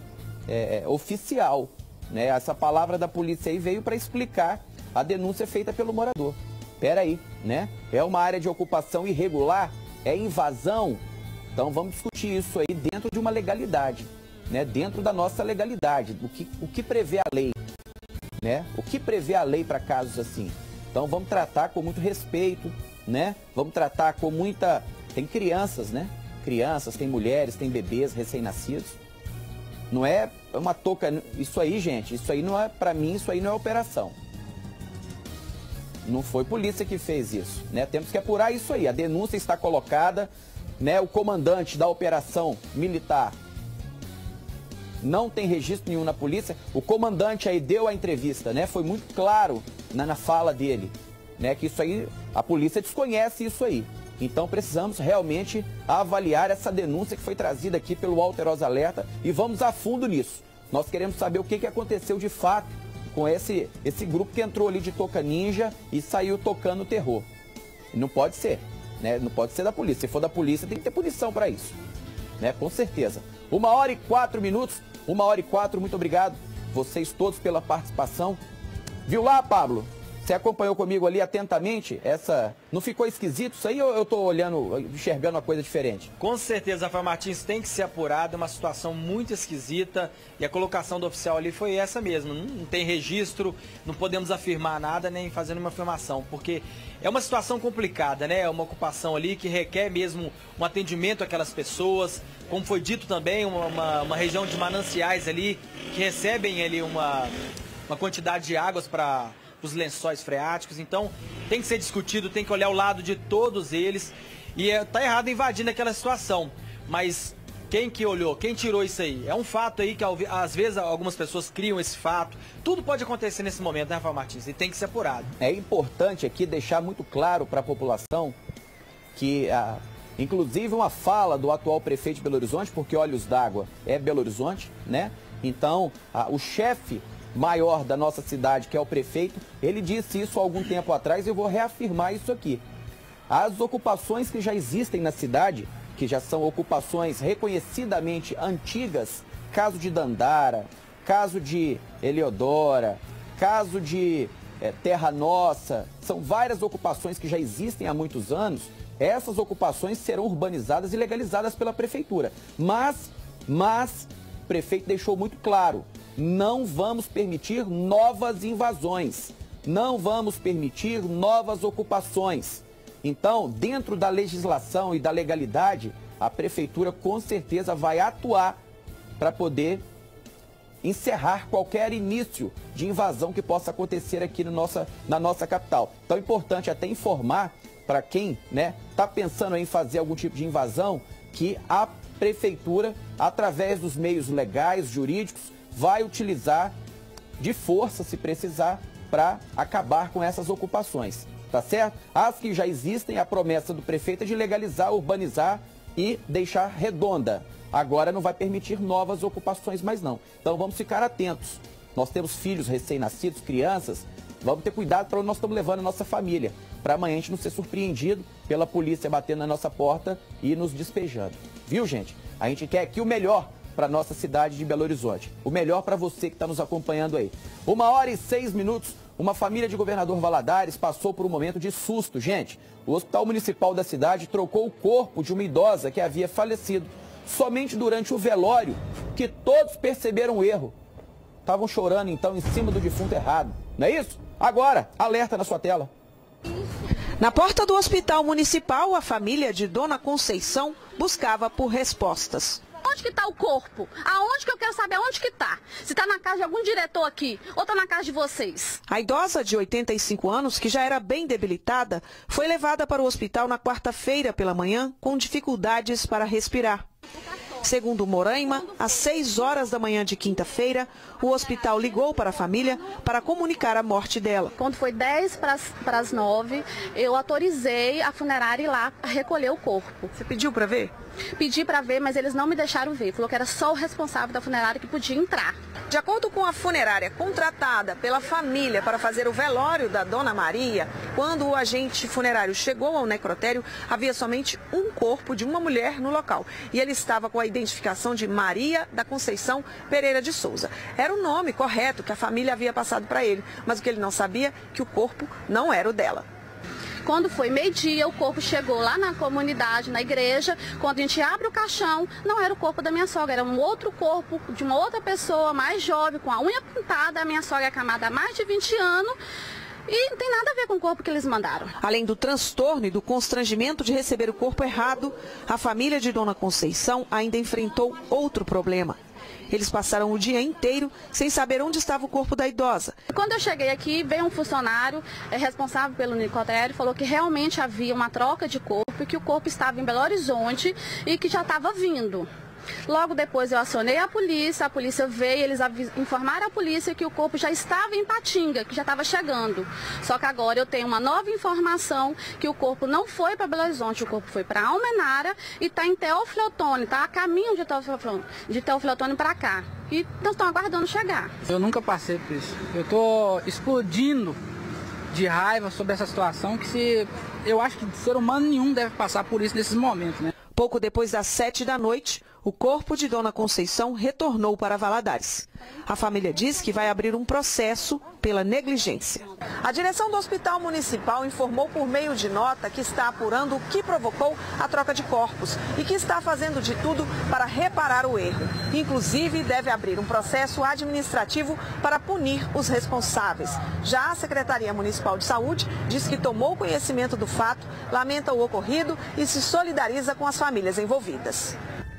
oficial, né? Essa palavra da polícia aí veio para explicar a denúncia feita pelo morador. Peraí, né? É uma área de ocupação irregular? É invasão? Então vamos discutir isso aí dentro de uma legalidade, né? Dentro da nossa legalidade, o que prevê a lei, né? O que prevê a lei para casos assim? Então vamos tratar com muito respeito, né? Vamos tratar com muita... Tem crianças, né? Crianças, tem mulheres, tem bebês recém-nascidos. Não é uma touca... Isso aí, gente, isso aí não é... Pra mim, isso aí não é operação. Não foi polícia que fez isso, né? Temos que apurar isso aí. A denúncia está colocada, né? O comandante da operação militar não tem registro nenhum na polícia. O comandante aí deu a entrevista, né? Foi muito claro na fala dele, né? Que isso aí, a polícia desconhece isso aí. Então precisamos realmente avaliar essa denúncia que foi trazida aqui pelo Alterosa Alerta e vamos a fundo nisso. Nós queremos saber o que aconteceu de fato com esse grupo que entrou ali de touca ninja e saiu tocando terror. Não pode ser, né? Não pode ser da polícia. Se for da polícia, tem que ter punição para isso, né? Com certeza. 1h04, 1h04, muito obrigado vocês todos pela participação. Viu lá, Pablo? Você acompanhou comigo ali atentamente? Não ficou esquisito isso aí ou eu tô olhando, enxergando uma coisa diferente? Com certeza, Rafael Martins, tem que ser apurado, é uma situação muito esquisita e a colocação do oficial ali foi essa mesmo. Não tem registro, não podemos afirmar nada nem fazer uma afirmação, porque é uma situação complicada, né? É uma ocupação ali que requer mesmo um atendimento àquelas pessoas, como foi dito também, uma região de mananciais ali que recebem ali uma quantidade de águas para os lençóis freáticos, então tem que ser discutido, tem que olhar o lado de todos eles e tá errado invadindo aquela situação, mas quem que olhou, quem tirou isso aí? É um fato aí que às vezes algumas pessoas criam esse fato, tudo pode acontecer nesse momento, né, Rafael Martins? E tem que ser apurado. É importante aqui deixar muito claro para a população que, inclusive uma fala do atual prefeito de Belo Horizonte, porque Olhos d'Água é Belo Horizonte, né? Então, o chefe maior da nossa cidade, que é o prefeito, ele disse isso há algum tempo atrás e eu vou reafirmar isso aqui. As ocupações que já existem na cidade, que já são ocupações reconhecidamente antigas, caso de Dandara, caso de Eliodora, caso de Terra Nossa, são várias ocupações que já existem há muitos anos, essas ocupações serão urbanizadas e legalizadas pela prefeitura. Mas o prefeito deixou muito claro não vamos permitir novas invasões, não vamos permitir novas ocupações. Então, dentro da legislação e da legalidade, a prefeitura com certeza vai atuar para poder encerrar qualquer início de invasão que possa acontecer aqui na nossa capital. Então é importante até informar para quem está pensando em fazer algum tipo de invasão que a prefeitura, através dos meios legais, jurídicos, vai utilizar de força, se precisar, para acabar com essas ocupações. Tá certo? As que já existem, a promessa do prefeito é de legalizar, urbanizar e deixar redonda. Agora não vai permitir novas ocupações mais não. Então vamos ficar atentos. Nós temos filhos recém-nascidos, crianças, vamos ter cuidado para onde nós estamos levando a nossa família. Para amanhã a gente não ser surpreendido pela polícia batendo na nossa porta e nos despejando. Viu, gente? A gente quer aqui o melhor para a nossa cidade de Belo Horizonte. O melhor para você que está nos acompanhando aí. 1h06. Uma família de Governador Valadares passou por um momento de susto, gente. O Hospital Municipal da cidade trocou o corpo de uma idosa que havia falecido. Somente durante o velório que todos perceberam o erro. Estavam chorando, então, em cima do defunto errado. Não é isso? Agora, alerta na sua tela. Na porta do Hospital Municipal, a família de Dona Conceição buscava por respostas. Onde que está o corpo? Aonde que eu quero saber aonde que está? Se está na casa de algum diretor aqui ou está na casa de vocês? A idosa de 85 anos, que já era bem debilitada, foi levada para o hospital na quarta-feira pela manhã com dificuldades para respirar. Segundo Moraima, às 6 horas da manhã de quinta-feira, o hospital ligou para a família para comunicar a morte dela. Quando foi 10 para as 9, eu autorizei a funerária ir lá recolher o corpo. Você pediu para ver? Pedi para ver, mas eles não me deixaram ver. Falou que era só o responsável da funerária que podia entrar. De acordo com a funerária contratada pela família para fazer o velório da Dona Maria, quando o agente funerário chegou ao necrotério, havia somente um corpo de uma mulher no local. E ele estava com a identificação de Maria da Conceição Pereira de Souza. Era o nome correto que a família havia passado para ele, mas o que ele não sabia, que o corpo não era o dela. Quando foi meio-dia, o corpo chegou lá na comunidade, na igreja. Quando a gente abre o caixão, não era o corpo da minha sogra, era um outro corpo de uma outra pessoa mais jovem, com a unha pintada. A minha sogra é acamada há mais de 20 anos. E não tem nada a ver com o corpo que eles mandaram. Além do transtorno e do constrangimento de receber o corpo errado, a família de Dona Conceição ainda enfrentou outro problema. Eles passaram o dia inteiro sem saber onde estava o corpo da idosa. Quando eu cheguei aqui, veio um funcionário responsável pelo necrotério e falou que realmente havia uma troca de corpo e que o corpo estava em Belo Horizonte e que já estava vindo. Logo depois eu acionei a polícia veio, eles informaram a polícia que o corpo já estava em Patinga, que já estava chegando. Só que agora eu tenho uma nova informação que o corpo não foi para Belo Horizonte, o corpo foi para Almenara e está em Teófilo Otoni, está a caminho de Teófilo Otoni para cá. E nós estamos aguardando chegar. Eu nunca passei por isso. Eu estou explodindo de raiva sobre essa situação que eu acho que ser humano nenhum deve passar por isso nesses momentos, né? Pouco depois das 7 da noite, o corpo de Dona Conceição retornou para Valadares. A família diz que vai abrir um processo pela negligência. A direção do Hospital Municipal informou por meio de nota que está apurando o que provocou a troca de corpos e que está fazendo de tudo para reparar o erro. Inclusive, deve abrir um processo administrativo para punir os responsáveis. Já a Secretaria Municipal de Saúde diz que tomou conhecimento do fato, lamenta o ocorrido e se solidariza com as famílias envolvidas.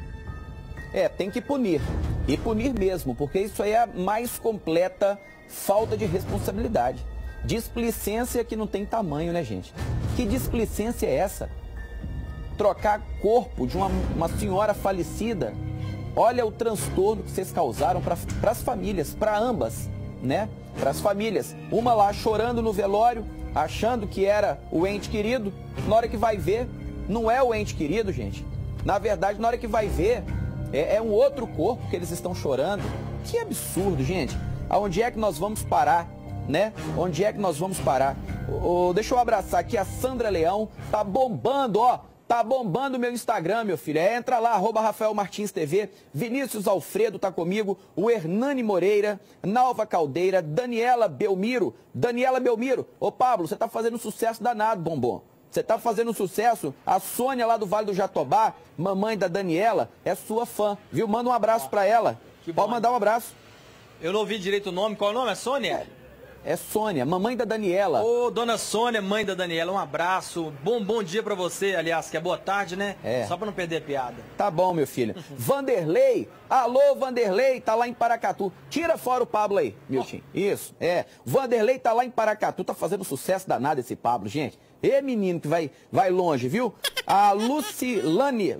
Tem que punir. E punir mesmo, porque isso aí é a mais completa falta de responsabilidade. Displicência que não tem tamanho, né, gente? Que displicência é essa? Trocar corpo de uma senhora falecida. Olha o transtorno que vocês causaram para as famílias, para ambas, né? Para as famílias. Uma lá chorando no velório, achando que era o ente querido. Na hora que vai ver, não é o ente querido, gente. Na verdade, na hora que vai ver, é um outro corpo que eles estão chorando. Que absurdo, gente. Aonde é que nós vamos parar, né? Onde é que nós vamos parar? Deixa eu abraçar aqui a Sandra Leão. Tá bombando, ó. Tá bombando o meu Instagram, meu filho. Entra lá, @RafaelMartinsTV. Vinícius Alfredo tá comigo. O Hernani Moreira, Nalva Caldeira, Daniela Belmiro. Ô, Pablo, você tá fazendo sucesso danado, bombom. Você tá fazendo sucesso. A Sônia lá do Vale do Jatobá, mamãe da Daniela, é sua fã, viu? Manda um abraço pra ela. Pode mandar um abraço. Eu não ouvi direito o nome. Qual é o nome? É Sônia? É Sônia, mamãe da Daniela. Ô, dona Sônia, mãe da Daniela, um abraço. Bom dia pra você, aliás, que é boa tarde, né? É. Só pra não perder a piada. Tá bom, meu filho. Vanderlei, alô, Vanderlei, tá lá em Paracatu. Tira fora o Pablo aí, Milton. Isso, Vanderlei tá lá em Paracatu, tá fazendo sucesso danado esse Pablo, gente. Menino que vai longe, viu? A Lucelane,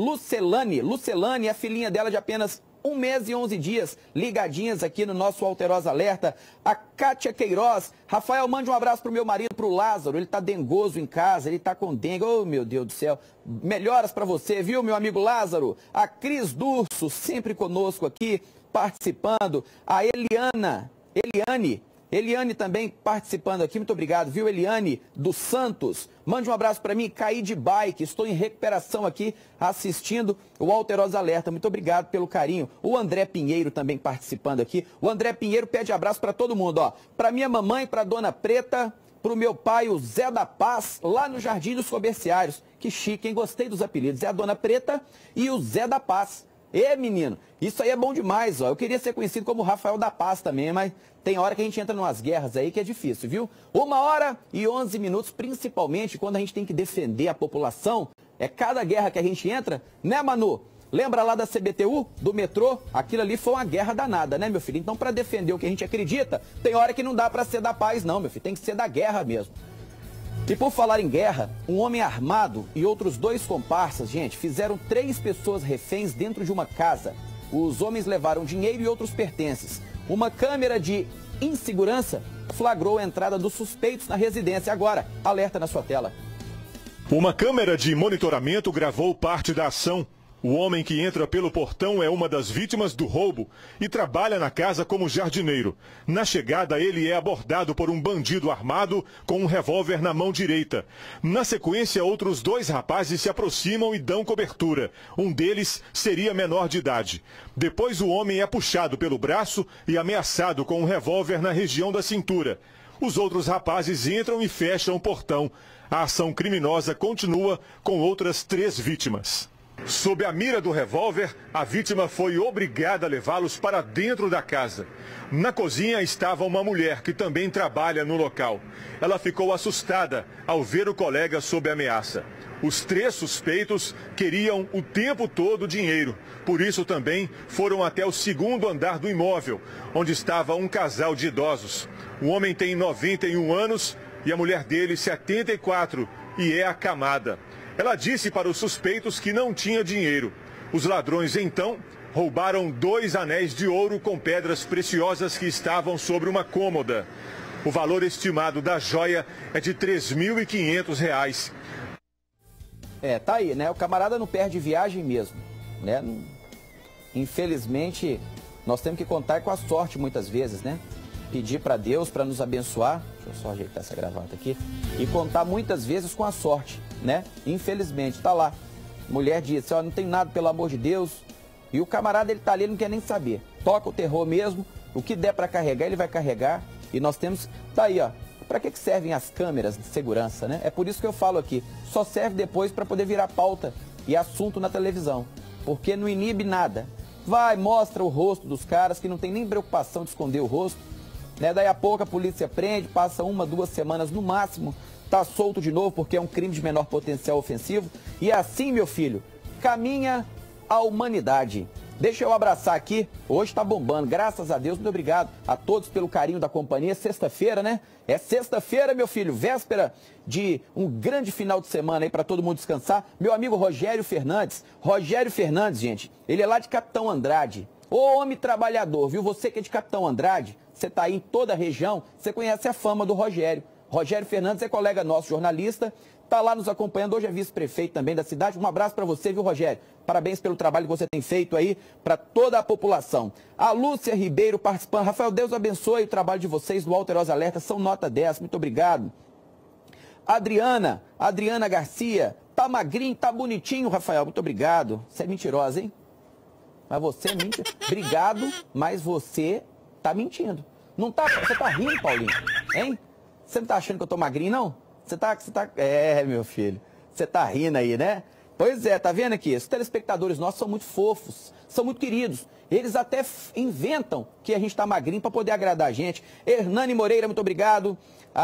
a filhinha dela de apenas 1 mês e 11 dias, ligadinhas aqui no nosso Alterosa Alerta. A Kátia Queiroz. Rafael, mande um abraço pro meu marido, pro Lázaro. Ele tá dengoso em casa, ele tá com dengue. Oh, meu Deus do céu. Melhoras pra você, viu, meu amigo Lázaro? A Cris Durso, sempre conosco aqui, participando. A Eliane também participando aqui, muito obrigado, viu, Eliane dos Santos? Mande um abraço para mim, caí de bike, estou em recuperação aqui, assistindo o Alterosa Alerta, muito obrigado pelo carinho. O André Pinheiro também participando aqui, o André Pinheiro pede abraço para todo mundo, ó, para minha mamãe, para Dona Preta, para o meu pai, o Zé da Paz, lá no Jardim dos Comerciários, que chique, hein, gostei dos apelidos, é a Dona Preta e o Zé da Paz. Menino, isso aí é bom demais, ó. Eu queria ser conhecido como Rafael da Paz também, mas tem hora que a gente entra em umas guerras aí que é difícil, viu? 1h11, principalmente quando a gente tem que defender a população. É cada guerra que a gente entra, né, Manu? Lembra lá da CBTU, do metrô? Aquilo ali foi uma guerra danada, né, meu filho? Então, para defender o que a gente acredita, tem hora que não dá para ser da paz, não, meu filho. Tem que ser da guerra mesmo. E por falar em guerra, um homem armado e outros 2 comparsas, gente, fizeram 3 pessoas reféns dentro de uma casa. Os homens levaram dinheiro e outros pertences. Uma câmera de insegurança flagrou a entrada dos suspeitos na residência. Agora, alerta na sua tela. Uma câmera de monitoramento gravou parte da ação. O homem que entra pelo portão é uma das vítimas do roubo e trabalha na casa como jardineiro. Na chegada, ele é abordado por um bandido armado com um revólver na mão direita. Na sequência, outros 2 rapazes se aproximam e dão cobertura. Um deles seria menor de idade. Depois, o homem é puxado pelo braço e ameaçado com um revólver na região da cintura. Os outros rapazes entram e fecham o portão. A ação criminosa continua com outras 3 vítimas. Sob a mira do revólver, a vítima foi obrigada a levá-los para dentro da casa. Na cozinha estava uma mulher que também trabalha no local. Ela ficou assustada ao ver o colega sob ameaça. Os 3 suspeitos queriam o tempo todo dinheiro. Por isso também foram até o 2º andar do imóvel, onde estava um casal de idosos. O homem tem 91 anos e a mulher dele 74 e é acamada. Ela disse para os suspeitos que não tinha dinheiro. Os ladrões, então, roubaram 2 anéis de ouro com pedras preciosas que estavam sobre uma cômoda. O valor estimado da joia é de R$ 3.500. Tá aí, né? O camarada não perde viagem mesmo, né? Infelizmente, nós temos que contar com a sorte muitas vezes, né? Pedir para Deus para nos abençoar. Deixa eu só ajeitar essa gravata aqui. E contar muitas vezes com a sorte, né? Infelizmente, tá lá. Mulher disse, ó, não tem nada, pelo amor de Deus. E o camarada, ele tá ali, ele não quer nem saber. Toca o terror mesmo. O que der para carregar, ele vai carregar. E nós temos... Tá aí, ó. Para que servem as câmeras de segurança, né? É por isso que eu falo aqui. Só serve depois para poder virar pauta e assunto na televisão. Porque não inibe nada. Vai, mostra o rosto dos caras que não tem nem preocupação de esconder o rosto. Né? Daí a pouco a polícia prende, passa 1, 2 semanas no máximo, tá solto de novo porque é um crime de menor potencial ofensivo. E assim, meu filho, caminha a humanidade. Deixa eu abraçar aqui, hoje tá bombando, graças a Deus, muito obrigado a todos pelo carinho da companhia. Sexta-feira, né? É sexta-feira, meu filho, véspera de um grande final de semana aí para todo mundo descansar. Meu amigo Rogério Fernandes, gente, ele é lá de Capitão Andrade. Ô homem trabalhador, viu? Você que é de Capitão Andrade, você tá aí em toda a região, você conhece a fama do Rogério. Rogério Fernandes é colega nosso, jornalista, tá lá nos acompanhando, hoje é vice-prefeito também da cidade. Um abraço para você, viu, Rogério? Parabéns pelo trabalho que você tem feito aí para toda a população. A Lúcia Ribeiro participando. Rafael, Deus abençoe o trabalho de vocês do Alterosa Alerta, são nota 10, muito obrigado. Adriana Garcia, tá magrinho, tá bonitinho, Rafael, muito obrigado. Você é mentirosa, hein? Mas você é mentirosa. Obrigado, mas você tá mentindo. Não tá, você tá rindo, Paulinho, hein? Você não tá achando que eu tô magrinho, não? Você tá... É, meu filho, você tá rindo aí, né? Pois é, tá vendo aqui? Os telespectadores nossos são muito fofos, são muito queridos. Eles até inventam que a gente tá magrinho para poder agradar a gente. Hernani Moreira, muito obrigado.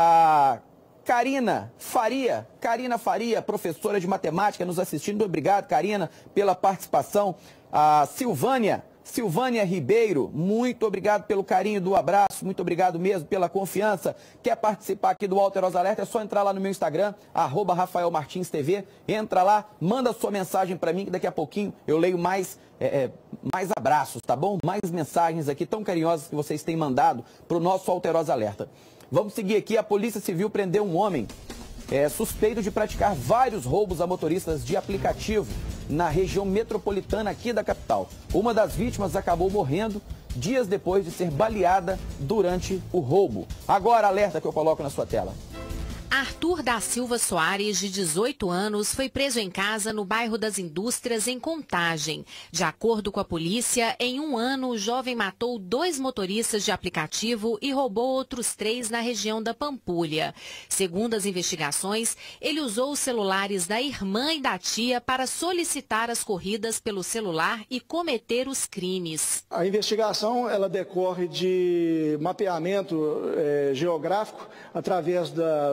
A Karina Faria, professora de matemática, nos assistindo. Muito obrigado, Karina, pela participação. A Silvânia Ribeiro, muito obrigado pelo carinho do abraço, muito obrigado mesmo pela confiança. Quer participar aqui do Alterosa Alerta? É só entrar lá no meu Instagram, @RafaelMartinsTV. Entra lá, manda sua mensagem para mim, que daqui a pouquinho eu leio mais abraços, tá bom? Mais mensagens aqui tão carinhosas que vocês têm mandado para o nosso Alterosa Alerta. Vamos seguir aqui. A Polícia Civil prendeu um homem suspeito de praticar vários roubos a motoristas de aplicativo na região metropolitana aqui da capital. Uma das vítimas acabou morrendo dias depois de ser baleada durante o roubo. Agora, alerta que eu coloco na sua tela. Arthur da Silva Soares, de 18 anos, foi preso em casa no bairro das Indústrias, em Contagem. De acordo com a polícia, em um ano, o jovem matou 2 motoristas de aplicativo e roubou outros 3 na região da Pampulha. Segundo as investigações, ele usou os celulares da irmã e da tia para solicitar as corridas pelo celular e cometer os crimes. A investigação ela decorre de mapeamento geográfico através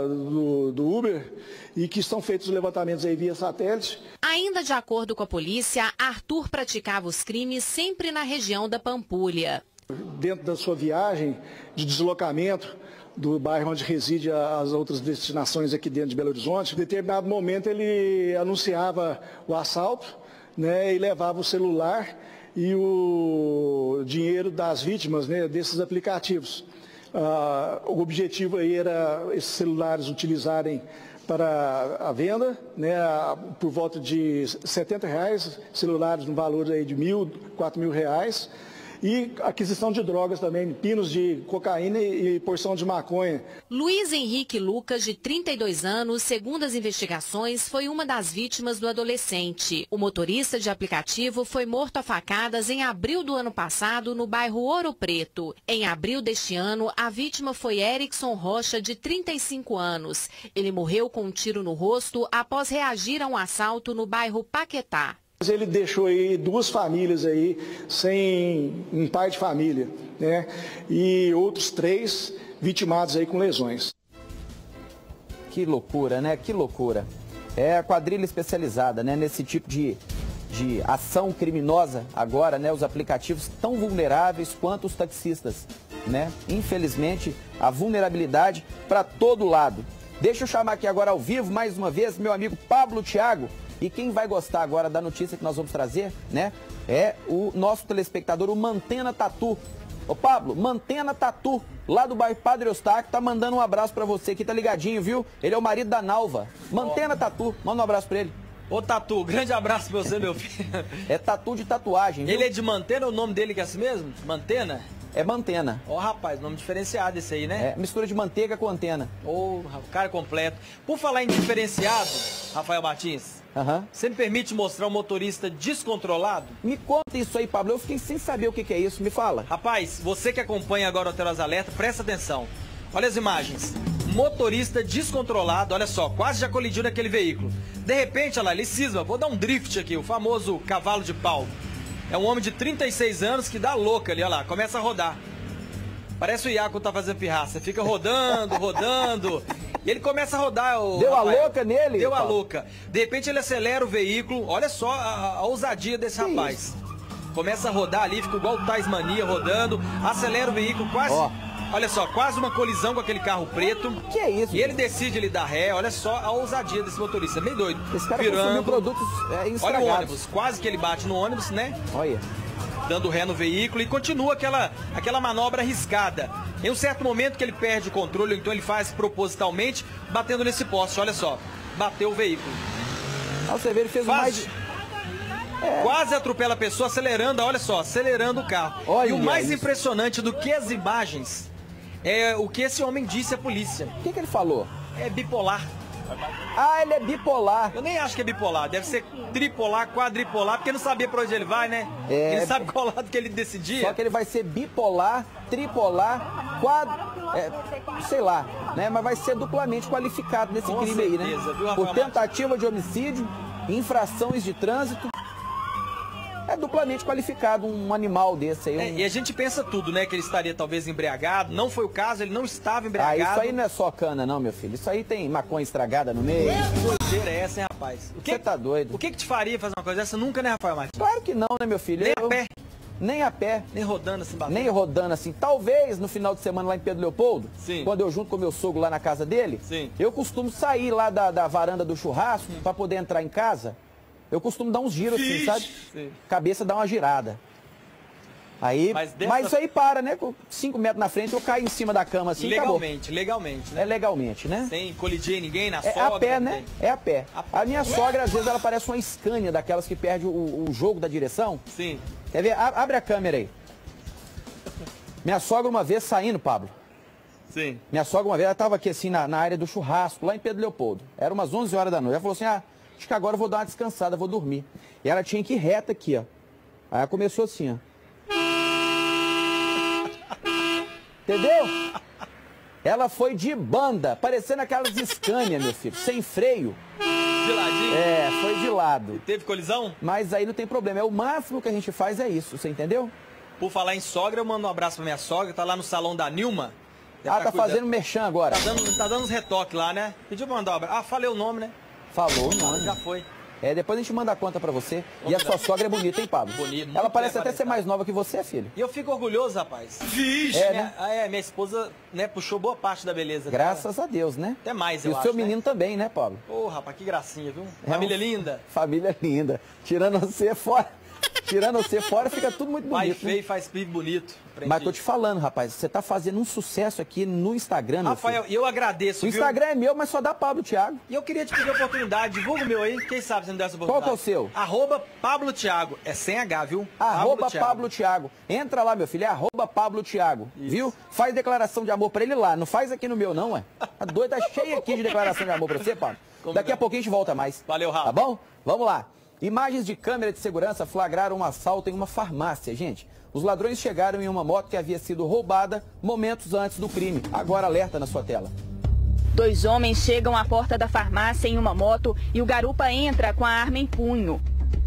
do Uber e que estão feitos os levantamentos aí via satélite. Ainda de acordo com a polícia, Arthur praticava os crimes sempre na região da Pampulha. Dentro da sua viagem de deslocamento do bairro onde reside as outras destinações aqui dentro de Belo Horizonte, em determinado momento ele anunciava o assalto, né, e levava o celular e o dinheiro das vítimas, né, desses aplicativos. O objetivo aí era esses celulares utilizarem para a venda, né, por volta de R$70, celulares no valor aí de R$1.000, R$4.000, e aquisição de drogas também, pinos de cocaína e porção de maconha. Luiz Henrique Lucas, de 32 anos, segundo as investigações, foi uma das vítimas do adolescente. O motorista de aplicativo foi morto a facadas em abril do ano passado, no bairro Ouro Preto. Em abril deste ano, a vítima foi Erickson Rocha, de 35 anos. Ele morreu com um tiro no rosto após reagir a um assalto no bairro Paquetá. Ele deixou aí 2 famílias aí sem um pai de família, né? E outros 3 vitimados aí com lesões. Que loucura, né? Que loucura. É a quadrilha especializada, né? Nesse tipo de ação criminosa agora, né? Os aplicativos tão vulneráveis quanto os taxistas, né? Infelizmente, a vulnerabilidade para todo lado. Deixa eu chamar aqui agora ao vivo, mais uma vez, meu amigo Pablo Thiago. E quem vai gostar agora da notícia que nós vamos trazer, né, é o nosso telespectador, o Mantena Tatu. Ô Pablo, Mantena Tatu, lá do bairro Padre Eustáquio, tá mandando um abraço pra você aqui, tá ligadinho, viu? Ele é o marido da Nalva. Mantena Tatu, manda um abraço pra ele. Ô Tatu, grande abraço pra você, meu filho. É Tatu de tatuagem, viu? Ele é de Mantena, o nome dele que é assim mesmo? Mantena? É Mantena. Ó, rapaz, nome diferenciado esse aí, né? É, mistura de manteiga com antena. Ô, cara completo. Por falar em diferenciado, Rafael Martins, você me permite mostrar um motorista descontrolado? Me conta isso aí, Pablo. Eu fiquei sem saber o que é isso. Me fala. Rapaz, você que acompanha agora o Alterosa Alerta, presta atenção. Olha as imagens. Motorista descontrolado, olha só, quase já colidiu naquele veículo. De repente, olha lá, ele cisma. Vou dar um drift aqui, o famoso cavalo de pau. É um homem de 36 anos que dá louca ali, olha lá, começa a rodar. Parece o Iaco tá fazendo pirraça, fica rodando, rodando. E ele começa a rodar. Deu Rafael. A louca nele? Deu a louca. De repente ele acelera o veículo, olha só a ousadia desse rapaz. Isso? Começa a rodar ali, fica igual o Tasmania rodando, acelera o veículo quase... Olha só, quase uma colisão com aquele carro preto. Que é isso? E ele decide ele dar ré, olha só a ousadia desse motorista, meio doido. Esse cara consumiu produtos estragados. Olha o ônibus, quase que ele bate no ônibus, né? Olha. Dando ré no veículo e continua aquela manobra arriscada. Em um certo momento que ele perde o controle, então ele faz propositalmente, batendo nesse poste, olha só. Bateu o veículo. Você vê, ele fez mais de... Quase atropela a pessoa, acelerando, olha só, acelerando o carro. Olha e o mais isso. impressionante do que as imagens é o que esse homem disse à polícia. O que ele falou? É bipolar. Ah, ele é bipolar. Eu nem acho que é bipolar, deve ser tripolar, quadripolar, porque não sabia pra onde ele vai, né? Ele sabe qual lado que ele decidia. Só que ele vai ser bipolar, tripolar, sei lá, né? Mas vai ser duplamente qualificado nesse crime aí, né? Viu, por tentativa de homicídio, infrações de trânsito. É duplamente qualificado um animal desse aí. E a gente pensa tudo, né? Que ele estaria talvez embriagado. Não foi o caso, ele não estava embriagado. Isso aí não é só cana não, meu filho. Isso aí tem maconha estragada no meio. Que doideira é essa, hein, rapaz? Você tá doido? O que te faria fazer uma coisa dessa? Nunca, né, Rafael Martins? Claro que não, né, meu filho? Nem a pé. Nem a pé. Nem rodando assim, batendo. Nem rodando assim. Talvez no final de semana lá em Pedro Leopoldo, sim, quando eu junto com meu sogro lá na casa dele, sim, eu costumo sair lá da varanda do churrasco para poder entrar em casa. Eu costumo dar uns giros assim, sabe? Sim. Cabeça dá uma girada. Aí, mas isso aí para, né? Com 5 metros na frente eu caio em cima da cama assim, legalmente, acabou. Legalmente, né? É legalmente, né? Sem colidir ninguém na sogra. É a pé, né? É a pé. A minha sogra, às vezes, ela parece uma Scania, daquelas que perde o jogo da direção. Sim. Quer ver? Abre a câmera aí. Minha sogra uma vez saindo, Pablo. Sim. Minha sogra uma vez, ela estava aqui assim na área do churrasco, lá em Pedro Leopoldo. Era umas 11 horas da noite. Ela falou assim, acho que agora eu vou dar uma descansada, vou dormir. E ela tinha que ir reta aqui, ó. Aí ela começou assim, ó. Entendeu? Ela foi de banda, parecendo aquelas Scania, meu filho, sem freio. De ladinho? É, foi de lado. E teve colisão? Mas aí não tem problema, é o máximo que a gente faz é isso, você entendeu? Por falar em sogra, eu mando um abraço pra minha sogra, tá lá no salão da Nilma. Tá fazendo merchan agora. Tá dando uns retoques lá, né? Pediu pra mandar um abraço. Falei o nome, né? Falou o nome. Já foi. Depois a gente manda a conta pra você. E a sua sogra é bonita, hein, Pablo? Bonita. Ela parece até ser mais nova que você, filho. E eu fico orgulhoso, rapaz. Vixe! Minha esposa, né, puxou boa parte da beleza. Graças a Deus, né? Até mais, eu acho. E o seu menino também, né, Pablo? Ô, rapaz, que gracinha, viu? Família linda. Família linda. Tirando você fora. Tirando você fora, fica tudo muito bonito. Pai feio faz pibe bonito. Aprendi. Mas tô te falando, rapaz, você tá fazendo um sucesso aqui no Instagram, meu Rafael, filho. eu agradeço, O Instagram é meu, mas só dá Pablo Thiago. E eu queria te pedir a oportunidade, divulga o meu aí, quem sabe você não der essa oportunidade. Qual que é o seu? @Pablo Thiago, é sem H, viu? @Pablo Thiago. Entra lá, meu filho, é @Pablo Thiago, viu? Faz declaração de amor pra ele lá, não faz aqui no meu não, ué. A doida tá cheia aqui de declaração de amor pra você, Pablo. Daqui a pouquinho a gente volta mais. Valeu, Rafa. Tá bom? Vamos lá. Imagens de câmera de segurança flagraram um assalto em uma farmácia, gente. Os ladrões chegaram em uma moto que havia sido roubada momentos antes do crime. Agora alerta na sua tela. 2 homens chegam à porta da farmácia em uma moto e o garupa entra com a arma em punho.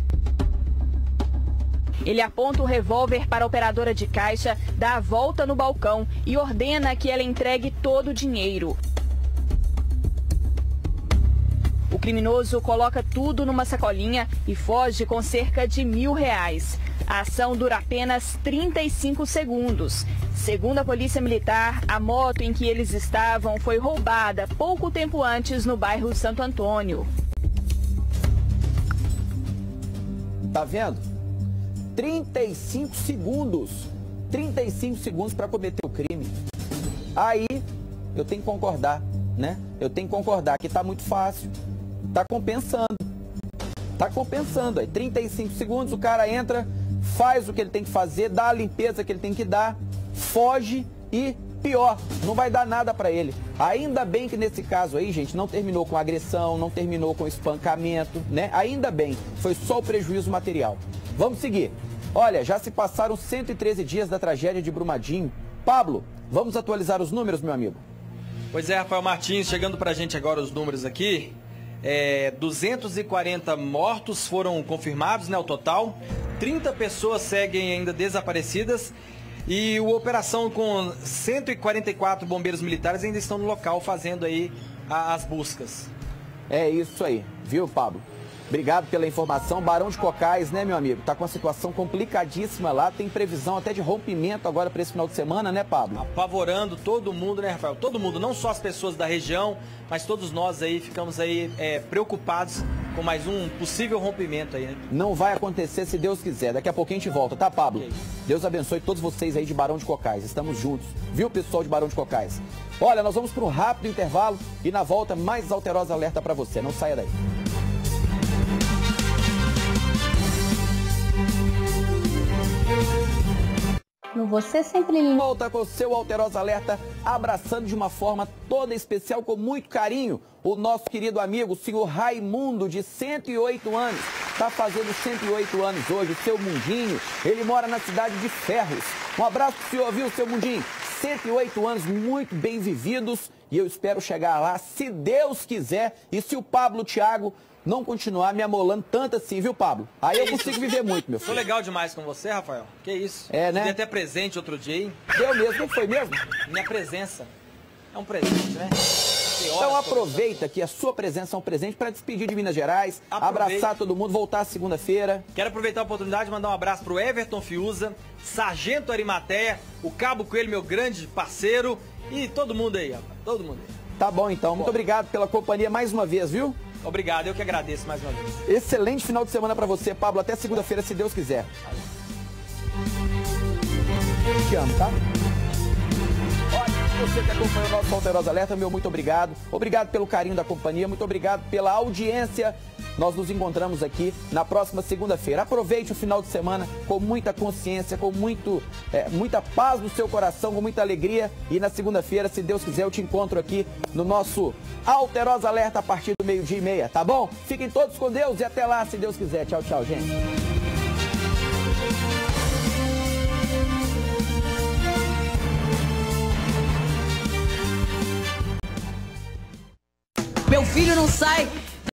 Ele aponta o revólver para a operadora de caixa, dá a volta no balcão e ordena que ela entregue todo o dinheiro. O criminoso coloca tudo numa sacolinha e foge com cerca de R$1.000. A ação dura apenas 35 segundos. Segundo a Polícia Militar, a moto em que eles estavam foi roubada pouco tempo antes no bairro Santo Antônio. Tá vendo? 35 segundos. 35 segundos para cometer o crime. Aí, eu tenho que concordar, né? Eu tenho que concordar que tá muito fácil. Tá compensando. Tá compensando aí. 35 segundos, o cara entra, faz o que ele tem que fazer, dá a limpeza que ele tem que dar, foge e, pior, não vai dar nada pra ele. Ainda bem que nesse caso aí, gente, não terminou com agressão, não terminou com espancamento, né? Ainda bem, foi só o prejuízo material. Vamos seguir. Olha, já se passaram 113 dias da tragédia de Brumadinho. Pablo, vamos atualizar os números, meu amigo? Pois é, Rafael Martins, chegando pra gente agora os números aqui. 240 mortos foram confirmados, né, o total. 30 pessoas seguem ainda desaparecidas. E a operação com 144 bombeiros militares ainda estão no local fazendo aí as buscas. É isso aí, viu, Pablo? Obrigado pela informação. Barão de Cocais, né, meu amigo? Tá com uma situação complicadíssima lá. Tem previsão até de rompimento agora para esse final de semana, né, Pablo? Apavorando todo mundo, né, Rafael? Todo mundo, não só as pessoas da região, mas todos nós aí ficamos aí preocupados com mais um possível rompimento aí, né? Não vai acontecer se Deus quiser. Daqui a pouquinho a gente volta, tá, Pablo? Okay. Deus abençoe todos vocês aí de Barão de Cocais. Estamos juntos. Viu, pessoal de Barão de Cocais? Olha, nós vamos para um rápido intervalo e na volta mais Alterosa Alerta para você. Não saia daí. No Você Sempre Volta com o seu Alterosa Alerta, abraçando de uma forma toda especial, com muito carinho, o nosso querido amigo, o senhor Raimundo, de 108 anos. Está fazendo 108 anos hoje, o seu Mundinho. Ele mora na cidade de Ferros. Um abraço pro senhor, viu, seu Mundinho? 108 anos muito bem vividos e eu espero chegar lá, se Deus quiser, e se o Pablo Thiago não continuar me amolando tanto assim, viu, Pablo? Aí eu consigo viver muito, meu filho. Sou legal demais com você, Rafael. Que isso? É, né? Podia até presente outro dia, hein? Deu mesmo, não foi mesmo? Minha presença é um presente, né? Então aproveita que a sua presença é um presente para despedir de Minas Gerais, abraçar todo mundo, voltar segunda-feira. Quero aproveitar a oportunidade de mandar um abraço pro Everton Fiuza, Sargento Arimateia, o Cabo Coelho, meu grande parceiro, e todo mundo aí, rapaz, todo mundo aí. Tá bom, então. Muito obrigado pela companhia mais uma vez, viu? Obrigado, eu que agradeço mais uma vez. Excelente final de semana para você, Pablo. Até segunda-feira, se Deus quiser. Te amo, tá? Olha, você que acompanhou o nosso Alterosa Alerta, meu muito obrigado. Obrigado pelo carinho da companhia, muito obrigado pela audiência. Nós nos encontramos aqui na próxima segunda-feira. Aproveite o final de semana com muita consciência, com muita paz no seu coração, com muita alegria. E na segunda-feira, se Deus quiser, eu te encontro aqui no nosso Alterosa Alerta a partir do 12h30, tá bom? Fiquem todos com Deus e até lá, se Deus quiser. Tchau, tchau, gente. Meu filho não sai